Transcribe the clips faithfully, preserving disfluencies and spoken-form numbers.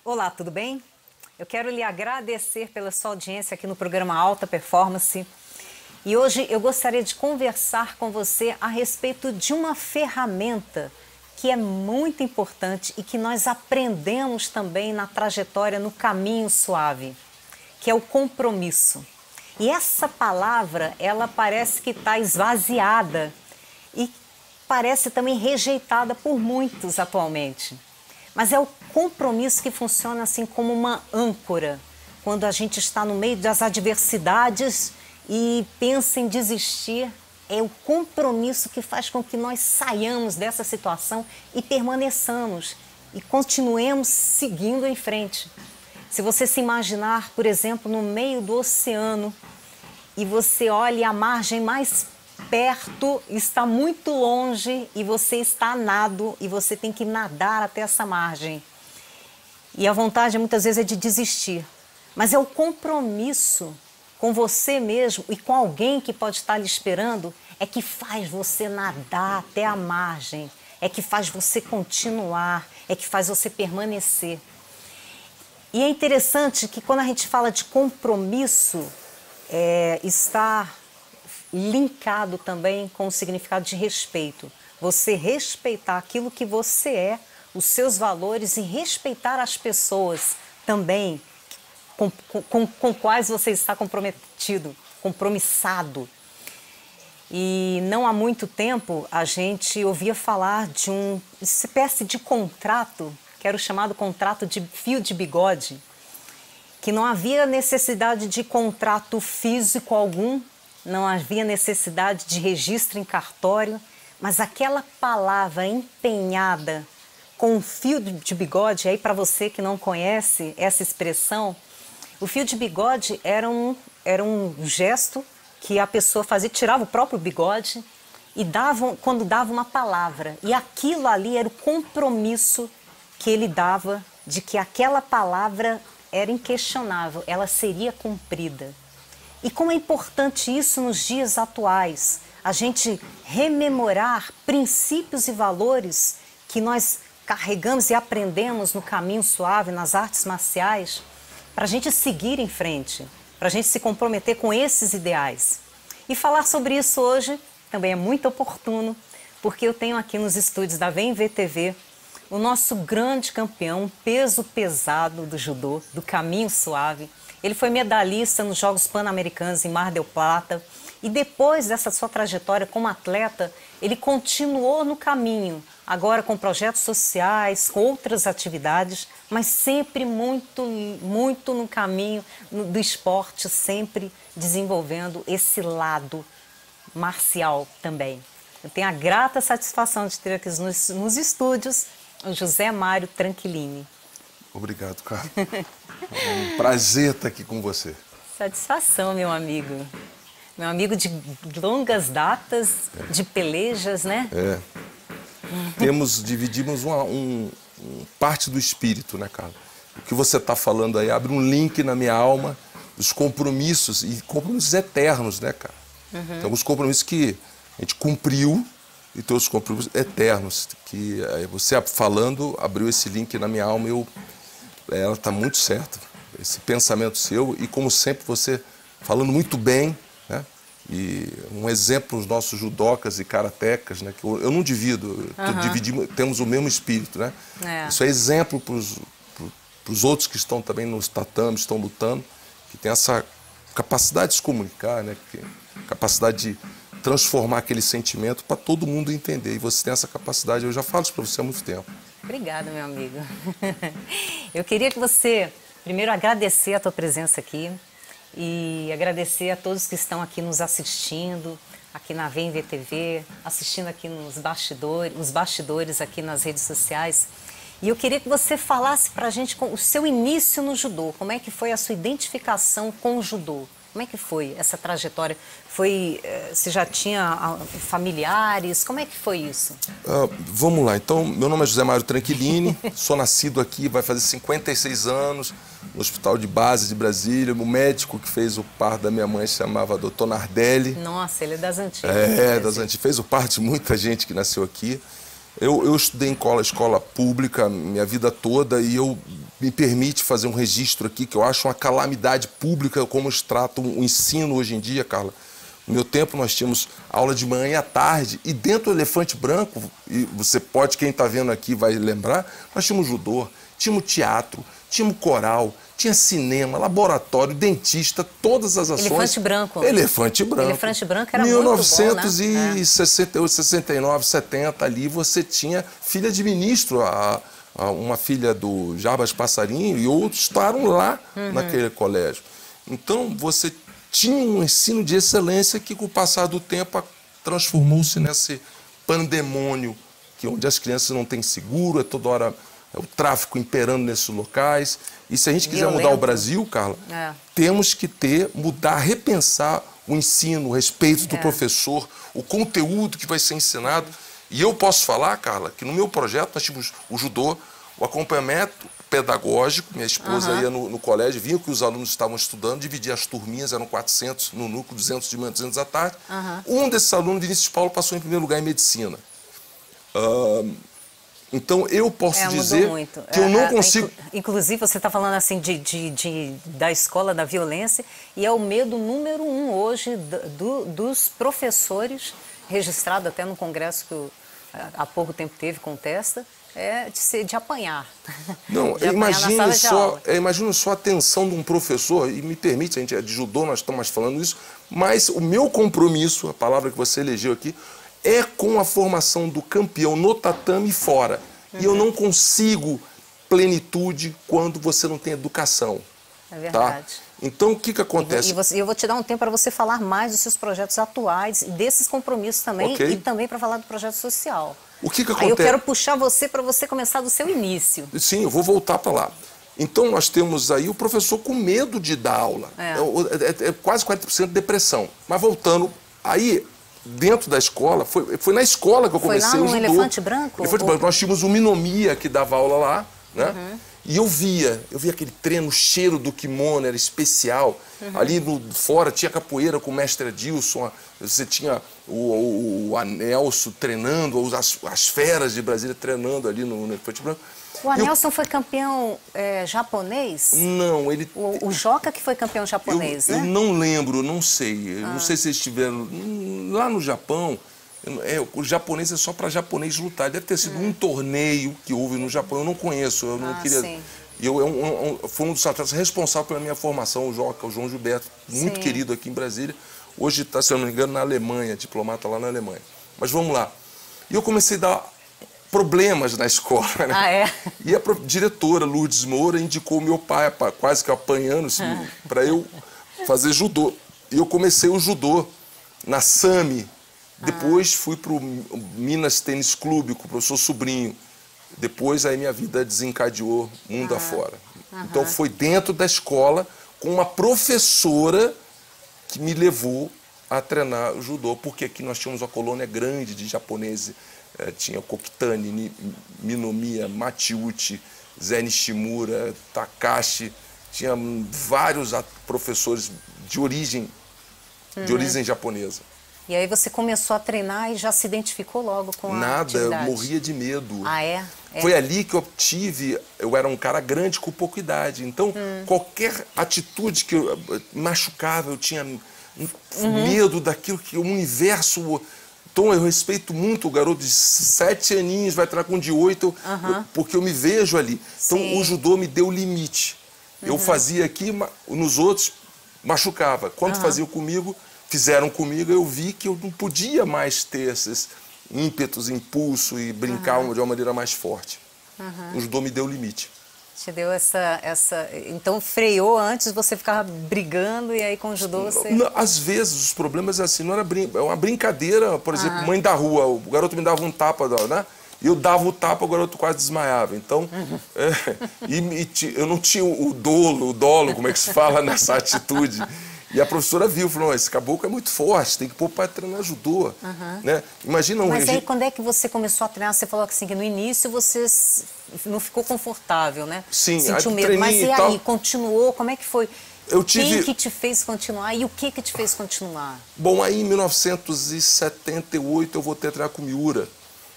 Olá, tudo bem? Eu quero lhe agradecer pela sua audiência aqui no programa Alta Performance. E hoje eu gostaria de conversar com você a respeito de uma ferramenta que é muito importante e que nós aprendemos também na trajetória, no caminho suave, que é o compromisso. E essa palavra, ela parece que está esvaziada e parece também rejeitada por muitos atualmente. Mas é o compromisso que funciona assim como uma âncora, quando a gente está no meio das adversidades e pensa em desistir. É o compromisso que faz com que nós saiamos dessa situação e permaneçamos e continuemos seguindo em frente. Se você se imaginar, por exemplo, no meio do oceano e você olha a margem mais perto, está muito longe e você está a nado e você tem que nadar até essa margem. E a vontade muitas vezes é de desistir, mas é o compromisso com você mesmo e com alguém que pode estar lhe esperando é que faz você nadar até a margem, é que faz você continuar, é que faz você permanecer. E é interessante que quando a gente fala de compromisso, é, está linkado também com o significado de respeito. Você respeitar aquilo que você é, os seus valores e respeitar as pessoas também com, com, com quais você está comprometido, compromissado. E não há muito tempo a gente ouvia falar de uma espécie de contrato, que era o chamado contrato de fio de bigode, que não havia necessidade de contrato físico algum, não havia necessidade de registro em cartório, mas aquela palavra empenhada com um fio de bigode, aí para você que não conhece essa expressão, o fio de bigode era um, era um gesto que a pessoa fazia, tirava o próprio bigode e dava, quando dava uma palavra. E aquilo ali era o compromisso que ele dava de que aquela palavra era inquestionável, ela seria cumprida. E como é importante isso nos dias atuais, a gente rememorar princípios e valores que nós carregamos e aprendemos no caminho suave, nas artes marciais, para a gente seguir em frente, para a gente se comprometer com esses ideais. E falar sobre isso hoje também é muito oportuno, porque eu tenho aqui nos estúdios da Vem Ver T V o nosso grande campeão, peso pesado do judô, do caminho suave. Ele foi medalhista nos Jogos Pan-Americanos em Mar del Plata e depois dessa sua trajetória como atleta, ele continuou no caminho, agora com projetos sociais, com outras atividades, mas sempre muito, muito no caminho do esporte, sempre desenvolvendo esse lado marcial também. Eu tenho a grata satisfação de ter aqui nos, nos estúdios o José Mário Tranquilini. Obrigado, Carla. É um prazer estar aqui com você. Satisfação, meu amigo. Meu amigo de longas datas, é. de pelejas, né? É. Temos, dividimos uma, um, um parte do espírito, né, Carla? O que você está falando aí abre um link na minha alma dos compromissos, e compromissos eternos, né, cara? Uhum. Tem alguns compromissos que a gente cumpriu e tem outros compromissos eternos, que você falando abriu esse link na minha alma e eu, ela está muito certa, esse pensamento seu, e como sempre você falando muito bem, né? E um exemplo os nossos judocas e karatecas, né? Que eu, eu não divido, uhum. dividimos, temos o mesmo espírito, né? É. Isso é exemplo para os outros que estão também nos tatames, estão lutando, que tem essa capacidade de se comunicar, né? Que, capacidade de transformar aquele sentimento para todo mundo entender. E você tem essa capacidade, eu já falo isso para você há muito tempo. Obrigada, meu amigo. Eu queria que você, primeiro, agradecer a tua presença aqui e agradecer a todos que estão aqui nos assistindo, aqui na Vem Ver T V, assistindo aqui nos bastidores, nos bastidores aqui nas redes sociais. E eu queria que você falasse para a gente o seu início no judô, como é que foi a sua identificação com o judô? Como é que foi essa trajetória? Foi, você já tinha familiares? Como é que foi isso? Uh, vamos lá. Então, meu nome é José Mário Tranquilini, sou nascido aqui, vai fazer cinquenta e seis anos, no Hospital de Base de Brasília. O médico que fez o parto da minha mãe se chamava doutor Nardelli. Nossa, ele é das antigas. É, das antigas. Fez o parto de muita gente que nasceu aqui. Eu, eu estudei em escola, escola pública minha vida toda e eu me permite fazer um registro aqui que eu acho uma calamidade pública como eles tratam o ensino hoje em dia, Carla. No meu tempo nós tínhamos aula de manhã e à tarde e dentro do Elefante Branco, e você pode, quem está vendo aqui vai lembrar, nós tínhamos judô, tínhamos teatro, tínhamos coral, tinha cinema, laboratório, dentista, todas as ações. Elefante Branco. Elefante Branco. Elefante Branco era mil novecentos muito bom, né? e sessenta e oito, sessenta e nove, setenta, ali você tinha filha de ministro, a, a, uma filha do Jarbas Passarinho e outros estavam lá uhum. naquele colégio. Então você tinha um ensino de excelência que com o passar do tempo transformou-se nesse pandemônio, que onde as crianças não têm seguro, é toda hora é o tráfico imperando nesses locais. E se a gente quiser Violento. mudar o Brasil, Carla, é. temos que ter, mudar, repensar o ensino, o respeito do é. professor, o conteúdo que vai ser ensinado. E eu posso falar, Carla, que no meu projeto nós tínhamos o judô, o acompanhamento pedagógico, minha esposa uhum. ia no, no colégio, via que os alunos estavam estudando, dividia as turminhas, eram quatrocentos no núcleo, duzentos de manhã, duzentos à tarde. Uhum. Um desses alunos, Vinícius Paulo, passou em primeiro lugar em medicina. Uh, Então, eu posso é, dizer muito. que eu não é, consigo... Inclusive, você está falando assim de, de, de, da escola da violência, e é o medo número um hoje do, dos professores, registrado até no congresso que há pouco tempo teve, contesta, é de, ser, de apanhar. Não, de apanhar imagine só, é, imagine só a atenção de um professor, e me permite, a gente é de judô, nós estamos falando isso, mas o meu compromisso, a palavra que você elegeu aqui, é com a formação do campeão no tatame e fora. Uhum. E eu não consigo plenitude quando você não tem educação. É verdade. Tá? Então, o que, que acontece? E você, eu vou te dar um tempo para você falar mais dos seus projetos atuais, desses compromissos também, okay. e também para falar do projeto social. O que, que acontece? Aí eu quero puxar você para você começar do seu início. Sim, eu vou voltar para lá. Então, nós temos aí o professor com medo de dar aula. É, é, é, é quase quarenta por cento de depressão. Mas voltando, aí... dentro da escola, foi, foi na escola que eu comecei foi lá no o judô. Elefante Branco? Elefante Branco. Nós tínhamos o Minomia que dava aula lá, né? Uhum. E eu via, eu via aquele treino, o cheiro do kimono era especial. Uhum. Ali no, fora tinha capoeira com o mestre Adilson, você tinha o, o, o Anelso treinando, as, as feras de Brasília treinando ali no, no Elefante Branco. O Anelson eu... foi campeão é, japonês? Não, ele... O, o Joca que foi campeão japonês, eu, né? Eu não lembro, não sei. Ah. Não sei se eles estiveram... Lá no Japão, é, o japonês é só para japonês lutar. Deve ter sido hum. um torneio que houve no Japão, eu não conheço, eu não ah, queria... Sim. Eu, eu, eu, eu fui um dos atletas responsáveis pela minha formação, o Joca, o João Gilberto, muito sim. querido aqui em Brasília. Hoje está, se eu não me engano, na Alemanha, diplomata lá na Alemanha. Mas vamos lá. E eu comecei a dar problemas na escola, né? Ah, é? E a diretora, Lourdes Moura, indicou meu pai, quase que apanhando, assim, ah. para eu fazer judô. E eu comecei o judô na SAMI. Depois ah. fui para o Minas Tênis Clube com o professor Sobrinho. Depois aí minha vida desencadeou mundo ah. afora. Aham. Então foi dentro da escola com uma professora que me levou a treinar judô, porque aqui nós tínhamos uma colônia grande de japoneses. É, tinha Kokitani, Minomiya, Machiuchi, Zé Nishimura, Takashi, tinha vários professores de origem, uhum. de origem japonesa. E aí você começou a treinar e já se identificou logo com a Nada, atividade? Eu morria de medo. Ah, é? é? Foi ali que eu tive, eu era um cara grande com pouca idade, então hum. qualquer atitude que eu machucava, eu tinha uhum. medo daquilo que o universo... Então, eu respeito muito o garoto de sete aninhos, vai entrar com de oito, uhum. eu, porque eu me vejo ali. Então, sim. o judô me deu limite. Uhum. Eu fazia aqui, nos outros, machucava. Quando uhum. faziam comigo, fizeram comigo, eu vi que eu não podia mais ter esses ímpetos, impulso e brincar uhum. de uma maneira mais forte. Uhum. O judô me deu limite. Te deu essa, essa... Então, freou antes, você ficava brigando e aí com o judô você... Não, às vezes, os problemas é assim, não era brin... é uma brincadeira, por exemplo, ah. mãe da rua, o garoto me dava um tapa, né? E eu dava o tapa, o garoto quase desmaiava. Então, uhum. é, e, e eu não tinha o dolo, o dolo, como é que se fala, nessa atitude. E a professora viu, falou, esse caboclo é muito forte, tem que pôr para treinar judô. Uhum. Né? Imagina um Mas regime... aí, quando é que você começou a treinar? Você falou que, assim, que no início você não ficou confortável, né? Sim, sentiu medo. Mas e aí, tal... continuou? Como é que foi? Eu tive... Quem que te fez continuar e o que que te fez continuar? Bom, aí em mil novecentos e setenta e oito eu voltei a treinar com o Miura.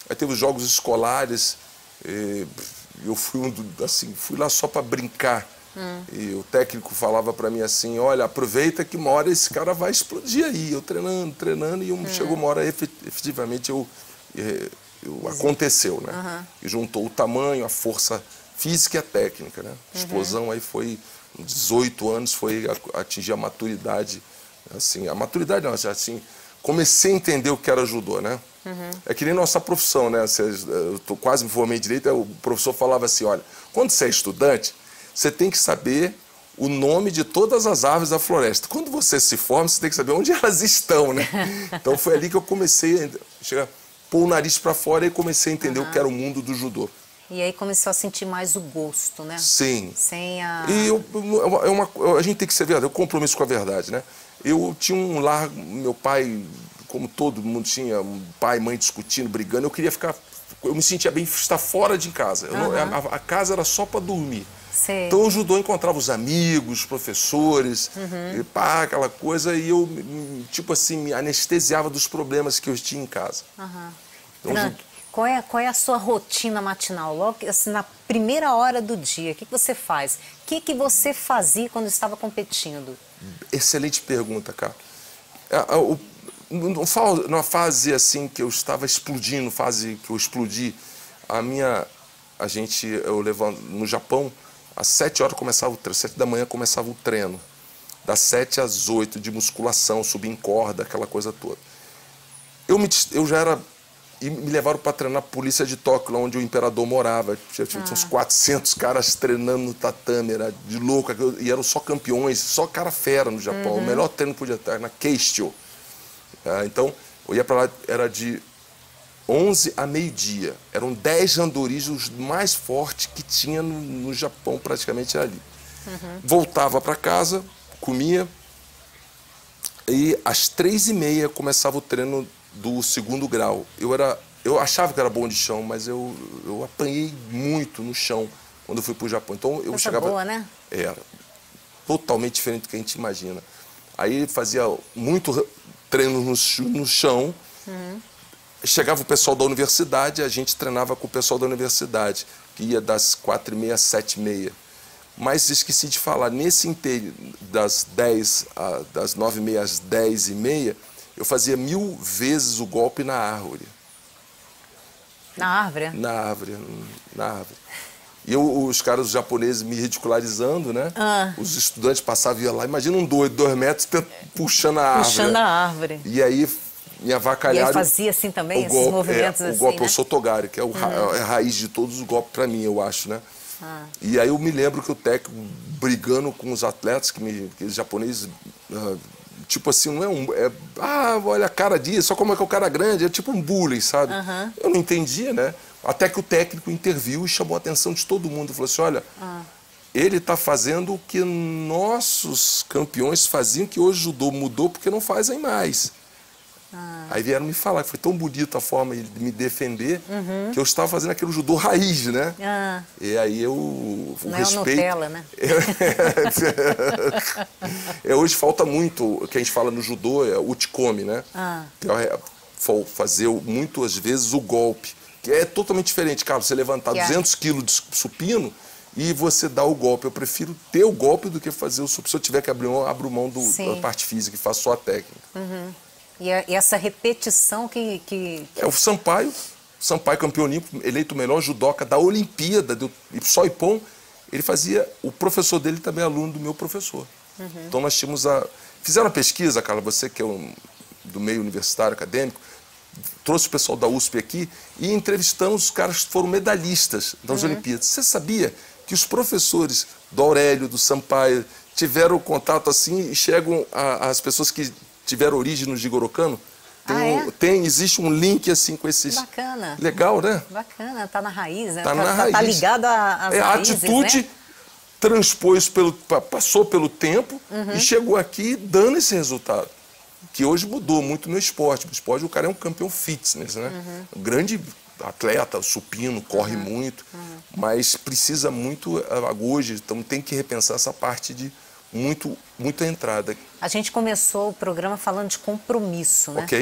Aí teve os jogos escolares, eu fui, um do, assim, fui lá só para brincar. Hum. E o técnico falava para mim assim, olha, aproveita que uma hora esse cara vai explodir aí. Eu treinando, treinando, e hum. chegou uma hora, efetivamente, eu, eu, aconteceu, né? Uhum. E juntou o tamanho, a força física e a técnica, né? A explosão uhum. aí foi, com dezoito anos, foi atingir a maturidade, assim, a maturidade não, assim, comecei a entender o que era judô, né? Uhum. É que nem nossa profissão, né? Eu tô, quase me formei em direito, o professor falava assim, olha, quando você é estudante, você tem que saber o nome de todas as árvores da floresta. Quando você se forma, você tem que saber onde elas estão, né? Então foi ali que eu comecei a chegar, pôr o nariz para fora e comecei a entender uhum. o que era o mundo do judô. E aí começou a sentir mais o gosto, né? Sim. Sem a... E eu, é uma, a gente tem que ser verdade, o compromisso com a verdade, né? Eu tinha um lar, meu pai, como todo mundo tinha, um pai e mãe discutindo, brigando, eu queria ficar, eu me sentia bem estar fora de casa. Uhum. Eu, a, a casa era só para dormir. Sei. Então o judô encontrava os amigos, os professores, uhum. e pá, aquela coisa, e eu, tipo assim, me anestesiava dos problemas que eu tinha em casa. Uhum. Então, Fran, judô... qual, é, qual é a sua rotina matinal? Logo assim, na primeira hora do dia, o que, que você faz? O que, que você fazia quando estava competindo? Excelente pergunta, cara. Numa fase assim que eu estava explodindo, fase que eu explodi, a minha, a gente, eu levando no Japão, às sete horas começava o treino, sete da manhã começava o treino, das sete às oito de musculação, subir em corda, aquela coisa toda. Eu, me, eu já era, e me levaram para treinar a polícia de Tóquio, lá onde o imperador morava. Tinha, tinha ah. uns quatrocentos caras treinando no tatame, era de louco, e eram só campeões, só cara fera no Japão. Uhum. O melhor treino que podia estar, na Keistyo. Ah, então, eu ia para lá, era de onze a meio-dia. Eram dez randoris, os mais fortes que tinha no, no Japão, praticamente ali. Uhum. Voltava para casa, comia, e às três e meia começava o treino do segundo grau. Eu, era, eu achava que era bom de chão, mas eu, eu apanhei muito no chão quando eu fui para o Japão. Então, eu Coisa chegava... boa, né? Era totalmente diferente do que a gente imagina. Aí fazia muito treino no, no chão. Uhum. Chegava o pessoal da universidade, a gente treinava com o pessoal da universidade, que ia das quatro e meia às sete e meia. Mas esqueci de falar, nesse inteiro, das dez, a, das nove e meia às dez e meia, eu fazia mil vezes o golpe na árvore. Na árvore? Na árvore, na árvore. E eu, os caras japoneses me ridicularizando, né? Ah. Os estudantes passavam e iam lá, imagina um doido, dois metros, puxando a árvore. Puxando a árvore. E aí... me avacalharam. E aí fazia assim também, o esses golpe, movimentos é, assim, o golpe né? é o sotogari, que é, o, uhum. é a raiz de todos os golpes para mim, eu acho, né? Ah. E aí eu me lembro que o técnico brigando com os atletas, que me, aqueles japoneses, uh, tipo assim, não é um... É, ah, olha a cara disso, só como é que é o cara grande, é tipo um bullying, sabe? Uhum. Eu não entendia, né? Até que o técnico interviu e chamou a atenção de todo mundo. Falou assim, olha, ah. ele está fazendo o que nossos campeões faziam, que hoje o judô mudou porque não fazem mais. Ah. Aí vieram me falar que foi tão bonita a forma de me defender, uhum. que eu estava fazendo aquele judô raiz, né? Ah. E aí eu... O Não respeito... é o Nutella, né? é, hoje falta muito, o que a gente fala no judô é o uchikomi, né? Ah. Que é fazer muitas vezes o golpe, que é totalmente diferente, cara, você levantar que duzentos quilos de supino e você dar o golpe. Eu prefiro ter o golpe do que fazer o supino. Se eu tiver que abrir mão, abro mão do, da parte física e faço só a técnica. Uhum. E, a, e essa repetição que, que, que... É o Sampaio, Sampaio campeão olímpico, eleito o melhor judoca da Olimpíada, do Só Ippon, ele fazia, o professor dele também é aluno do meu professor. Uhum. Então nós tínhamos a... Fizeram a pesquisa, Carla, você que é um, do meio universitário, acadêmico, trouxe o pessoal da U S P aqui e entrevistamos os caras que foram medalhistas das uhum. Olimpíadas. Você sabia que os professores do Aurélio, do Sampaio, tiveram contato assim e chegam às pessoas que tiveram origem no Jigoro Kano? Tem, ah, é? tem, existe um link assim com esses... Bacana. Legal, né? Bacana, tá na raiz, né? Tá, tá na tá, raiz. Tá ligado às é, raízes, a atitude né? transpôs pelo, passou pelo tempo uhum. e chegou aqui dando esse resultado. Que hoje mudou muito no esporte. No esporte o cara é um campeão fitness, né? Uhum. Um grande atleta, supino, corre uhum. muito, uhum. mas precisa muito hoje, então tem que repensar essa parte de muito, muita entrada. A gente começou o programa falando de compromisso, né? Ok.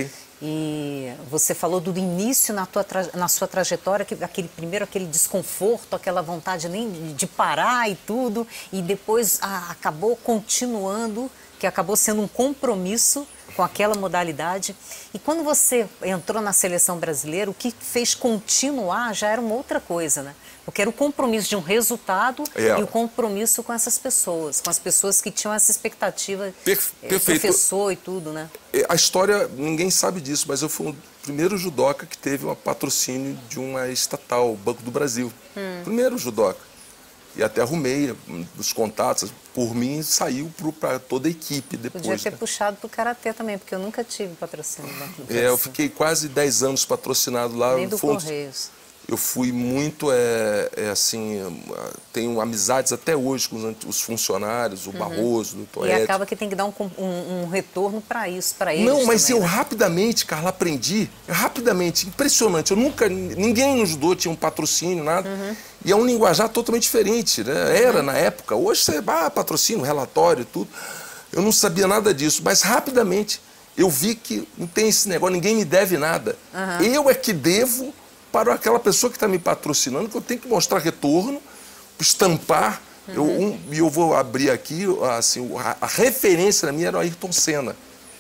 E você falou do início na, tua tra... na sua trajetória, que aquele, primeiro aquele desconforto, aquela vontade nem de parar e tudo, e depois ah, acabou continuando, que acabou sendo um compromisso com aquela modalidade. E quando você entrou na seleção brasileira, o que fez continuar já era uma outra coisa, né? Porque era o compromisso de um resultado é. e o compromisso com essas pessoas, com as pessoas que tinham essa expectativa, Perfe é, perfeito. professor e tudo, né? A história, ninguém sabe disso, mas eu fui o primeiro judoca que teve um patrocínio de uma estatal, o Banco do Brasil. Hum. Primeiro judoca. E até arrumei os contatos, por mim saiu para toda a equipe depois. Podia ter né? puxado para o Karatê também, porque eu nunca tive patrocínio do Banco do Brasil. É, eu fiquei quase dez anos patrocinado lá. Nem do Foi, Correios. Eu fui muito, é, é assim, tenho amizades até hoje com os, os funcionários, o uhum. Barroso, o Toetti. E acaba que tem que dar um, um, um retorno para isso, para eles. Não, mas também, eu né? rapidamente, Carla, aprendi, rapidamente, impressionante. Eu nunca, ninguém no judô tinha um patrocínio, nada. Uhum. E é um linguajar totalmente diferente, né? Era uhum. na época. Hoje você, ah, patrocínio, relatório e tudo. Eu não sabia nada disso, mas rapidamente eu vi que não tem esse negócio, ninguém me deve nada. Uhum. Eu é que devo para aquela pessoa que está me patrocinando, que eu tenho que mostrar retorno, estampar. E uhum. eu, um, eu vou abrir aqui, assim, a, a referência na minha era o Ayrton Senna.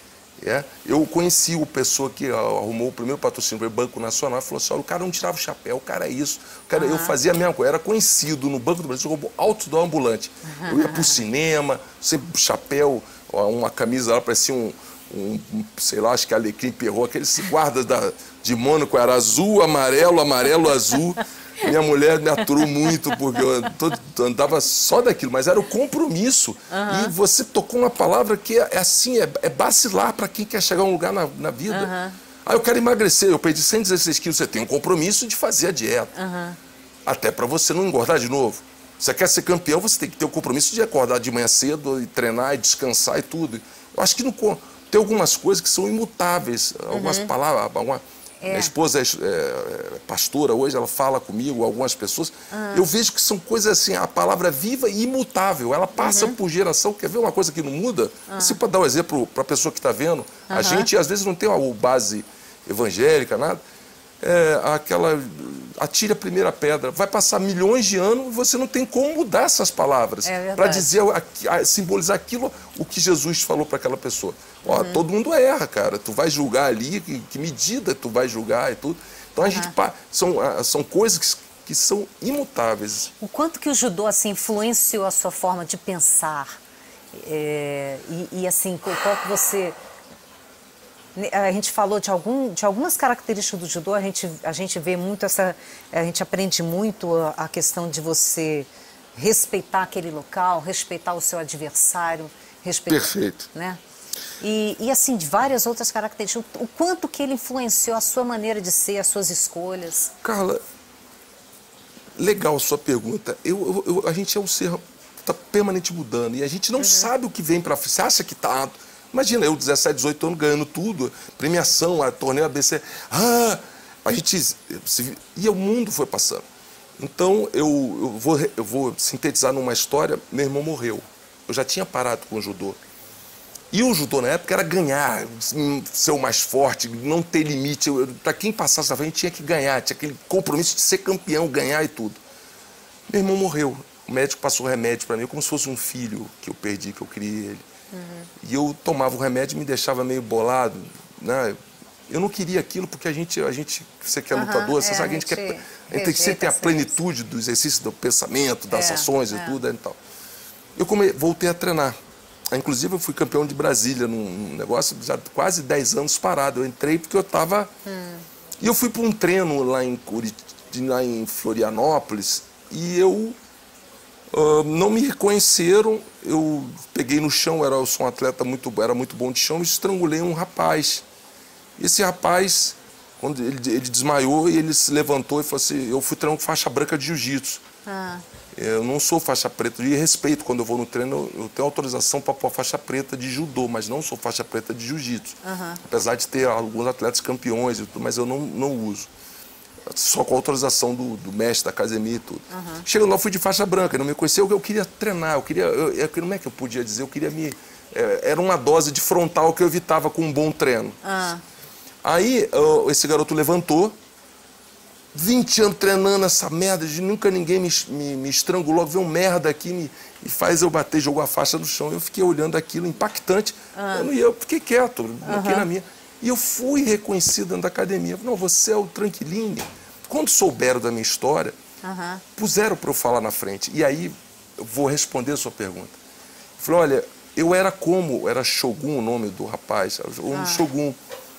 É? Eu conheci o pessoa que arrumou o primeiro patrocínio para o Banco Nacional e falou assim, olha, o cara não tirava o chapéu, o cara é isso. O cara, uhum. Eu fazia a mesma coisa, era conhecido no Banco do Brasil como outdoor ambulante. Uhum. Eu ia para o cinema, sempre chapéu, uma camisa lá, parecia um... Um, sei lá, acho que Alecrim Perrot, aqueles guardas da, de Mônaco, era azul, amarelo, amarelo, azul. Minha mulher me aturou muito, porque eu todo, andava só daquilo, mas era o compromisso. Uhum. E você tocou uma palavra que é, é assim, é, é vacilar para quem quer chegar a um lugar na, na vida. Uhum. Ah, eu quero emagrecer, eu perdi cento e dezesseis quilos, você tem um compromisso de fazer a dieta. Uhum. Até para você não engordar de novo. Você quer ser campeão, você tem que ter o compromisso de acordar de manhã cedo e treinar e descansar e tudo. Eu acho que não... Tem algumas coisas que são imutáveis, algumas uhum. palavras. Alguma, é. Minha esposa é, é pastora hoje, ela fala comigo, algumas pessoas. Uhum. Eu vejo que são coisas assim, a palavra viva e imutável. Ela passa uhum. por geração. Quer ver uma coisa que não muda? Uhum. Assim, para dar um exemplo para a pessoa que está vendo, uhum. a gente às vezes não tem uma base evangélica, nada. É, aquela, atire a primeira pedra. Vai passar milhões de anos e você não tem como mudar essas palavras é para dizer, a, a, simbolizar aquilo, o que Jesus falou para aquela pessoa. Ó, uhum. Todo mundo erra, cara. Tu vai julgar ali, que, que medida tu vai julgar e tudo. Então a uhum. gente são, são coisas que, que são imutáveis. O quanto que o judô assim influenciou a sua forma de pensar é, e, e assim qual que você... A gente falou de, algum, de algumas características do judô, a gente, a gente vê muito essa, a gente aprende muito a, a questão de você respeitar aquele local, respeitar o seu adversário, respeitar, perfeito. Né? E, e assim, de várias outras características, o quanto que ele influenciou a sua maneira de ser, as suas escolhas? Carla, legal a sua pergunta. Eu, eu, eu, a gente é um ser, está permanente mudando, e a gente não uhum. sabe o que vem para frente. Você acha que está... Imagina, eu, dezessete, dezoito anos, ganhando tudo, premiação, a torneio A B C. Ah, a gente... Se, e o mundo foi passando. Então, eu, eu, vou, eu vou sintetizar numa história, meu irmão morreu. Eu já tinha parado com o judô. E o judô, na época, era ganhar, ser o mais forte, não ter limite. Para quem passasse na frente, tinha que ganhar, tinha aquele compromisso de ser campeão, ganhar e tudo. Meu irmão morreu. O médico passou remédio para mim, como se fosse um filho que eu perdi, que eu criei ele. Uhum. E eu tomava o remédio e me deixava meio bolado, né? Eu não queria aquilo porque a gente, a gente você que é uhum, lutador, você é, sabe que a gente, a gente, quer, a gente tem que sempre ter a plenitude do exercício, do pensamento, das é, ações é. e tudo. E tal. Eu come, voltei a treinar. Inclusive eu fui campeão de Brasília num negócio já quase dez anos parado. Eu entrei porque eu estava... Hum. E eu fui para um treino lá em, Curit... lá em Florianópolis e eu... Uh, não me reconheceram, eu peguei no chão, era, eu sou um atleta muito, era muito bom de chão, e estrangulei um rapaz. E esse rapaz, quando ele, ele desmaiou, e ele se levantou e falou assim, eu fui treinar com faixa branca de jiu-jitsu. Ah. Eu não sou faixa preta, de respeito, quando eu vou no treino, eu tenho autorização para pôr faixa preta de judô, mas não sou faixa preta de jiu-jitsu. Uhum. Apesar de ter alguns atletas campeões, mas eu não, não uso. Só com a autorização do, do mestre da academia e tudo. Uhum. Chegando lá, eu fui de faixa branca, não me conheceu, eu queria treinar, eu queria, eu, eu, como é que eu podia dizer, eu queria me... É, era uma dose de frontal que eu evitava com um bom treino. Uhum. Aí uh, esse garoto levantou, vinte anos treinando essa merda, de nunca ninguém me, me, me estrangulou, veio um merda aqui me, e faz eu bater, jogou a faixa no chão. Eu fiquei olhando aquilo, impactante. Ah. Eu, não ia, eu fiquei quieto, bloqueei uhum. na minha. E eu fui reconhecido dentro da academia. Não, você é o Tranquilinho. Quando souberam da minha história, uhum. puseram para eu falar na frente. E aí eu vou responder a sua pergunta. Eu falei, olha, eu era como, era Shogun o nome do rapaz, um ah. Shogun.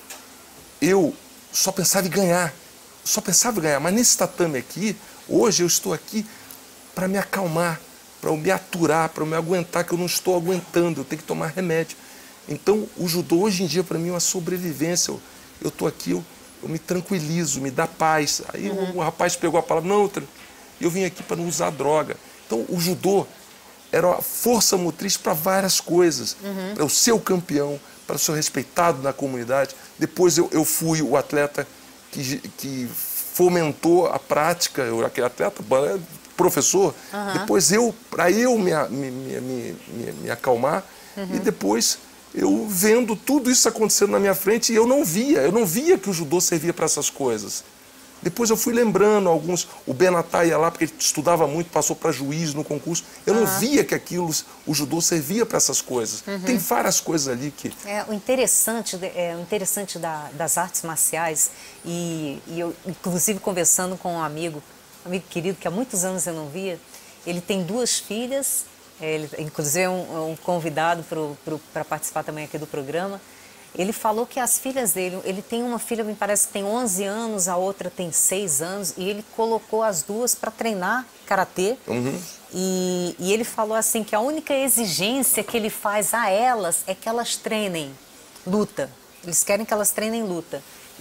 Eu só pensava em ganhar. Só pensava em ganhar, mas nesse tatame aqui, hoje eu estou aqui para me acalmar, para eu me aturar, para eu me aguentar, que eu não estou aguentando, eu tenho que tomar remédio. Então, o judô hoje em dia para mim é uma sobrevivência. Eu estou aqui, eu, eu me tranquilizo, me dá paz. Aí uhum. o, o rapaz pegou a palavra, não, eu vim aqui para não usar droga. Então, o judô era a força motriz para várias coisas, uhum. para eu ser o campeão, para ser respeitado na comunidade. Depois eu, eu fui o atleta Que, que fomentou a prática, eu aquele atleta, professor, uhum. depois eu, para eu me, me, me, me, me acalmar, uhum. e depois eu vendo tudo isso acontecendo na minha frente, e eu não via, eu não via que o judô servia para essas coisas. Depois eu fui lembrando alguns, o Benatá ia lá porque ele estudava muito, passou para juiz no concurso. Eu uhum. não via que aquilo, o judô servia para essas coisas. Uhum. Tem várias coisas ali que... É, o interessante, é, o interessante da, das artes marciais, e, e eu, inclusive, conversando com um amigo, um amigo querido, que há muitos anos eu não via, ele tem duas filhas, é, ele, inclusive é um, um convidado para participar também aqui do programa. Ele falou que as filhas dele, ele tem uma filha, me parece que tem onze anos, a outra tem seis anos, e ele colocou as duas para treinar karatê. Uhum. E, e ele falou assim que a única exigência que ele faz a elas é que elas treinem luta. Eles querem que elas treinem luta.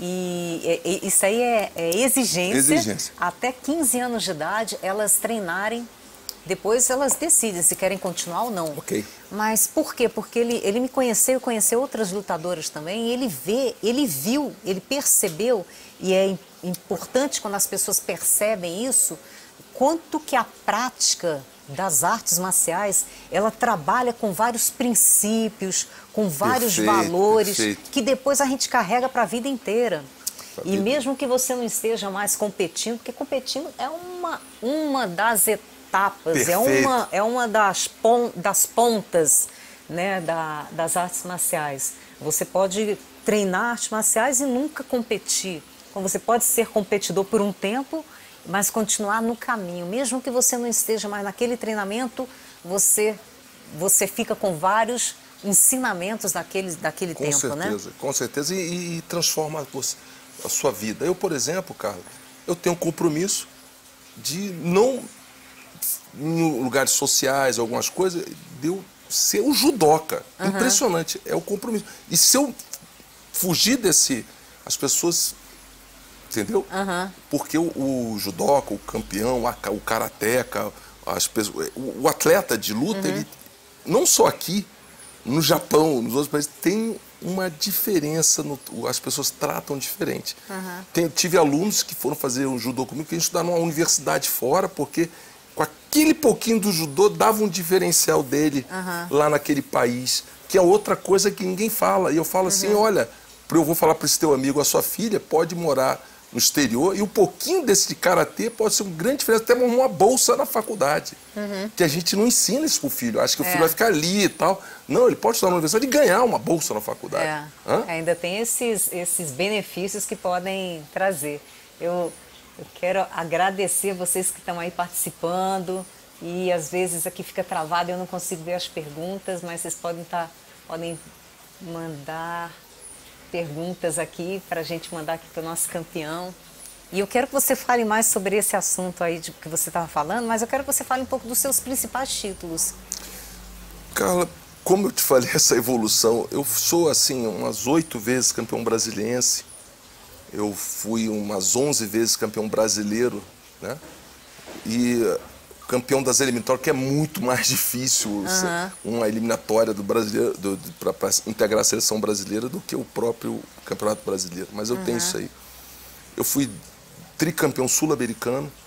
E, e, e isso aí é, é exigência, exigência. Até quinze anos de idade, elas treinarem. Depois elas decidem se querem continuar ou não. Okay. Mas por quê? Porque ele, ele me conheceu, conheceu outras lutadoras também, e ele vê, ele viu, ele percebeu, e é importante quando as pessoas percebem isso, quanto que a prática das artes marciais, ela trabalha com vários princípios, com vários perfeito, valores, perfeito. Que depois a gente carrega para a vida inteira. Pra e vida. Mesmo que você não esteja mais competindo, porque competindo é uma, uma das etapas, Etapas, é uma, é uma das, pon, das pontas, né, da, das artes marciais. Você pode treinar artes marciais e nunca competir. Então, você pode ser competidor por um tempo, mas continuar no caminho. Mesmo que você não esteja mais naquele treinamento, você, você fica com vários ensinamentos daquele, daquele com tempo, certeza, né? Com certeza, e, e transforma a sua vida. Eu, por exemplo, Carla, eu tenho um compromisso de não... em lugares sociais, algumas coisas, de eu ser o judoca. Uhum. Impressionante, é o compromisso. E se eu fugir desse... As pessoas... Entendeu? Uhum. Porque o, o judoca, o campeão, o karateca, as pessoas, o, o atleta de luta, uhum. ele, não só aqui, no Japão, nos outros países, tem uma diferença, no, as pessoas tratam diferente. Uhum. Tem, tive alunos que foram fazer um judô comigo, que a gente estudar numa universidade fora, porque... com aquele pouquinho do judô, dava um diferencial dele uhum. lá naquele país, que é outra coisa que ninguém fala. E eu falo uhum. assim, olha, eu vou falar para esse teu amigo, a sua filha pode morar no exterior e um pouquinho desse de karatê pode ser uma grande diferença, até uma bolsa na faculdade. Uhum. Que a gente não ensina isso pro filho. Acho que o filho é. vai ficar ali e tal. Não, ele pode estudar na universidade e ganhar uma bolsa na faculdade. É. Ainda tem esses, esses benefícios que podem trazer. Eu... Eu quero agradecer vocês que estão aí participando e às vezes aqui fica travado e eu não consigo ver as perguntas, mas vocês podem, tá, podem mandar perguntas aqui para a gente mandar aqui para o nosso campeão. E eu quero que você fale mais sobre esse assunto aí de que você estava falando, mas eu quero que você fale um pouco dos seus principais títulos. Carla, como eu te falei, essa evolução, eu sou assim umas oito vezes campeão brasiliense. Eu fui umas onze vezes campeão brasileiro, né? E campeão das eliminatórias, que é muito mais difícil uhum. uma eliminatória do brasileiro para integrar a seleção brasileira do que o próprio Campeonato Brasileiro. Mas eu uhum. tenho isso aí. Eu fui tricampeão sul-americano,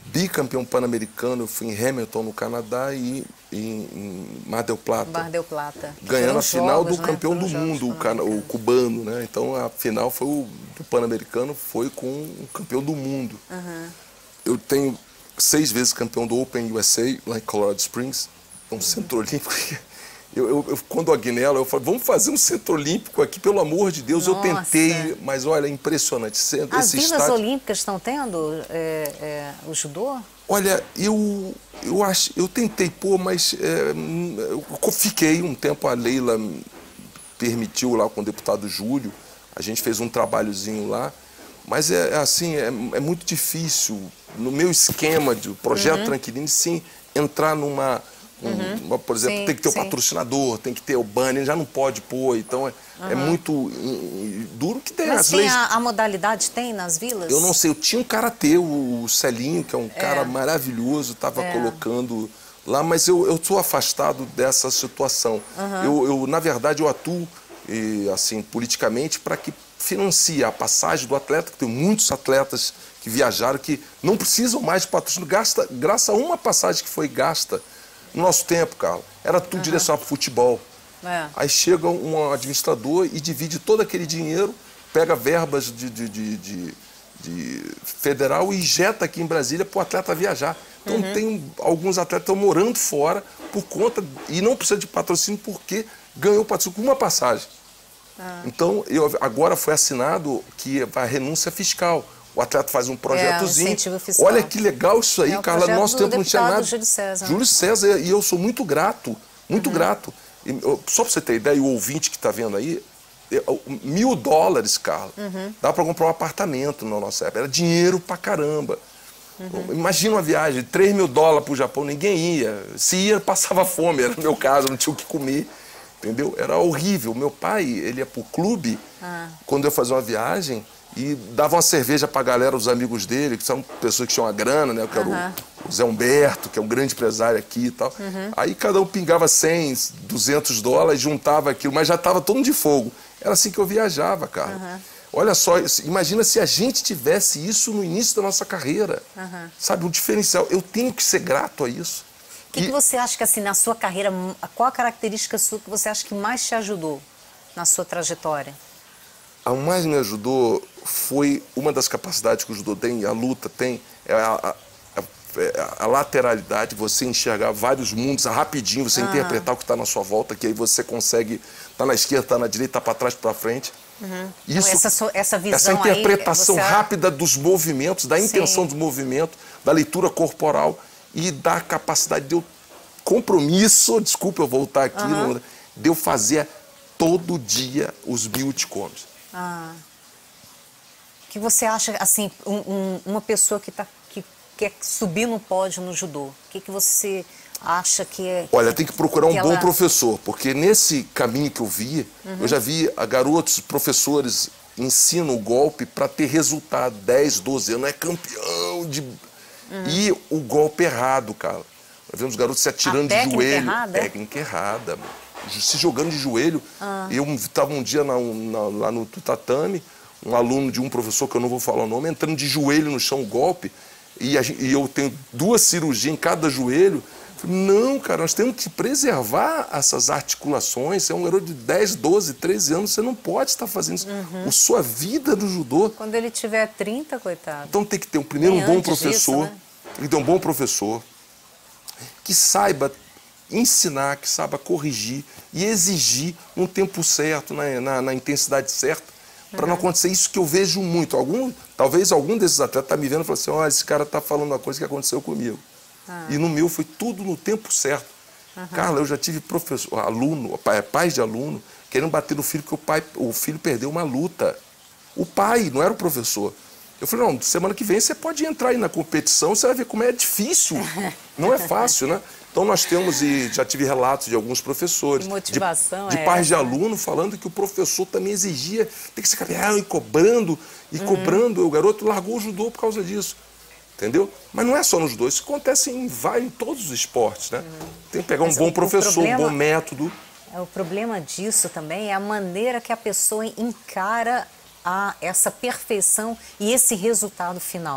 bicampeão pan-americano, eu fui em Hamilton, no Canadá, e em, em Mar del Plata. Mar del Plata. Ganhando a final jogos, do né? campeão Foram do jogos mundo, o, cana, o cubano, né? Então a final foi o, do pan-americano foi com o campeão do mundo. Uhum. Eu tenho seis vezes campeão do Open U S A, lá em Colorado Springs, um centro olímpico. Eu, eu, eu, quando o Agnello, eu falei, vamos fazer um centro olímpico aqui, pelo amor de Deus. Nossa. Eu tentei, mas olha, é impressionante. Centro, As esse vilas estádio... olímpicas estão tendo é, é, o judô? Olha, eu, eu, acho, eu tentei pôr, mas é, eu fiquei um tempo, a Leila permitiu lá com o deputado Júlio, a gente fez um trabalhozinho lá, mas é assim, é, é muito difícil, no meu esquema de projeto uhum. Tranquilini, sim, entrar numa... Um, uhum. uma, por exemplo, sim, tem que ter o um patrocinador, tem que ter o banner, já não pode pôr, então é, uhum. é muito uh, duro que tem. Mas as tem leis... a, a modalidade tem nas vilas? Eu não sei, eu tinha um karatê, o, o Celinho, que é um é. cara maravilhoso, estava é. colocando lá, mas eu, eu sou afastado dessa situação. Uhum. Eu, eu, na verdade, eu atuo e, assim, politicamente para que financie a passagem do atleta, que tem muitos atletas que viajaram, que não precisam mais de patrocínio, gasta, graças a uma passagem que foi gasta. No nosso tempo, Carla, era tudo uhum. direcionado para o futebol. É. Aí chega um administrador e divide todo aquele dinheiro, pega verbas de, de, de, de, de federal e injeta aqui em Brasília para o atleta viajar. Então uhum. tem alguns atletas que estão morando fora por conta, e não precisa de patrocínio porque ganhou patrocínio com uma passagem. Ah. Então, eu, agora foi assinado que a renúncia fiscal. O atleta faz um projetozinho. É, um Olha que legal isso aí, é, Carla. No nosso tempo não tinha nada. Júlio César. Júlio César, e eu sou muito grato, muito uhum. grato. E, só para você ter ideia, o ouvinte que está vendo aí, mil dólares, Carla, uhum. dá para comprar um apartamento na nossa época. Era dinheiro pra caramba. Uhum. Imagina uma viagem, três mil dólares para o Japão, ninguém ia. Se ia, passava fome, era no meu caso, não tinha o que comer. Entendeu? Era horrível. Meu pai, ele ia para o clube, ah. quando eu fazia uma viagem, e dava uma cerveja para a galera, os amigos dele, que são pessoas que tinham uma grana, né? Que era uhum. o, o Zé Humberto, que é um grande empresário aqui e tal. Uhum. Aí cada um pingava cem, duzentos dólares, juntava aquilo, mas já estava todo de fogo. Era assim que eu viajava, cara. Uhum. Olha só, imagina se a gente tivesse isso no início da nossa carreira. Uhum. Sabe, um diferencial. Eu tenho que ser grato a isso. O que, e... que você acha que, assim, na sua carreira, qual a característica sua que você acha que mais te ajudou na sua trajetória? A mais me ajudou foi uma das capacidades que o judô tem, a luta tem, é a, a, a, a lateralidade, você enxergar vários mundos rapidinho, você ah. interpretar o que está na sua volta, que aí você consegue estar tá na esquerda, estar tá na direita, tá para trás, para frente. Uhum. Isso, então, essa, essa visão essa interpretação aí, você... rápida dos movimentos, da intenção Sim. dos movimentos, da leitura corporal e da capacidade de eu, compromisso, desculpa eu voltar aqui, uhum. no, de eu fazer todo dia os mil Ichikomis. Ah. O que você acha, assim, um, um, uma pessoa que, tá, que quer subir no pódio no judô, o que, que você acha que é... Olha, tem que procurar um que bom ela... professor, porque nesse caminho que eu vi, uhum. eu já vi garotos, professores, ensinam o golpe para ter resultado, dez, doze anos, é campeão de... Uhum. E o golpe errado, cara. Nós vemos garotos se atirando de joelho. Errada? Técnica errada, se jogando de joelho. Ah. Eu estava um dia na, na, lá no tatame, um aluno de um professor, que eu não vou falar o nome, entrando de joelho no chão, o golpe, e, a, e eu tenho duas cirurgias em cada joelho. Falei, não, cara, nós temos que preservar essas articulações. Você é um garoto de dez, doze, treze anos, você não pode estar fazendo isso. Uhum. A sua vida no judô... Quando ele tiver trinta, coitado. Então tem que ter, um, primeiro, um bom professor, disso, né? Tem que ter um bom professor, que saiba ensinar, que saiba corrigir e exigir um tempo certo, na, na, na intensidade certa, para uhum. não acontecer isso que eu vejo muito. Algum, talvez algum desses atletas está me vendo e falando assim, olha, esse cara está falando uma coisa que aconteceu comigo. Uhum. E no meu foi tudo no tempo certo. Uhum. Carla, eu já tive professor, aluno, pai, pais de aluno, querendo bater no filho, porque o, pai, o filho perdeu uma luta. O pai, não era o professor. Eu falei, não, semana que vem você pode entrar aí na competição, você vai ver como é difícil. Não é fácil, né? Então nós temos, e já tive relatos de alguns professores, que motivação de, de é pais essa, de aluno falando que o professor também exigia, tem que ser campeão, e cobrando, e uhum. cobrando. O garoto largou o judô por causa disso. Entendeu? Mas não é só no judô, isso acontece em, vai, em todos os esportes, né? Uhum. Tem que pegar um Mas bom o, professor, o problema, um bom método. O problema disso também é a maneira que a pessoa encara a, essa perfeição e esse resultado final.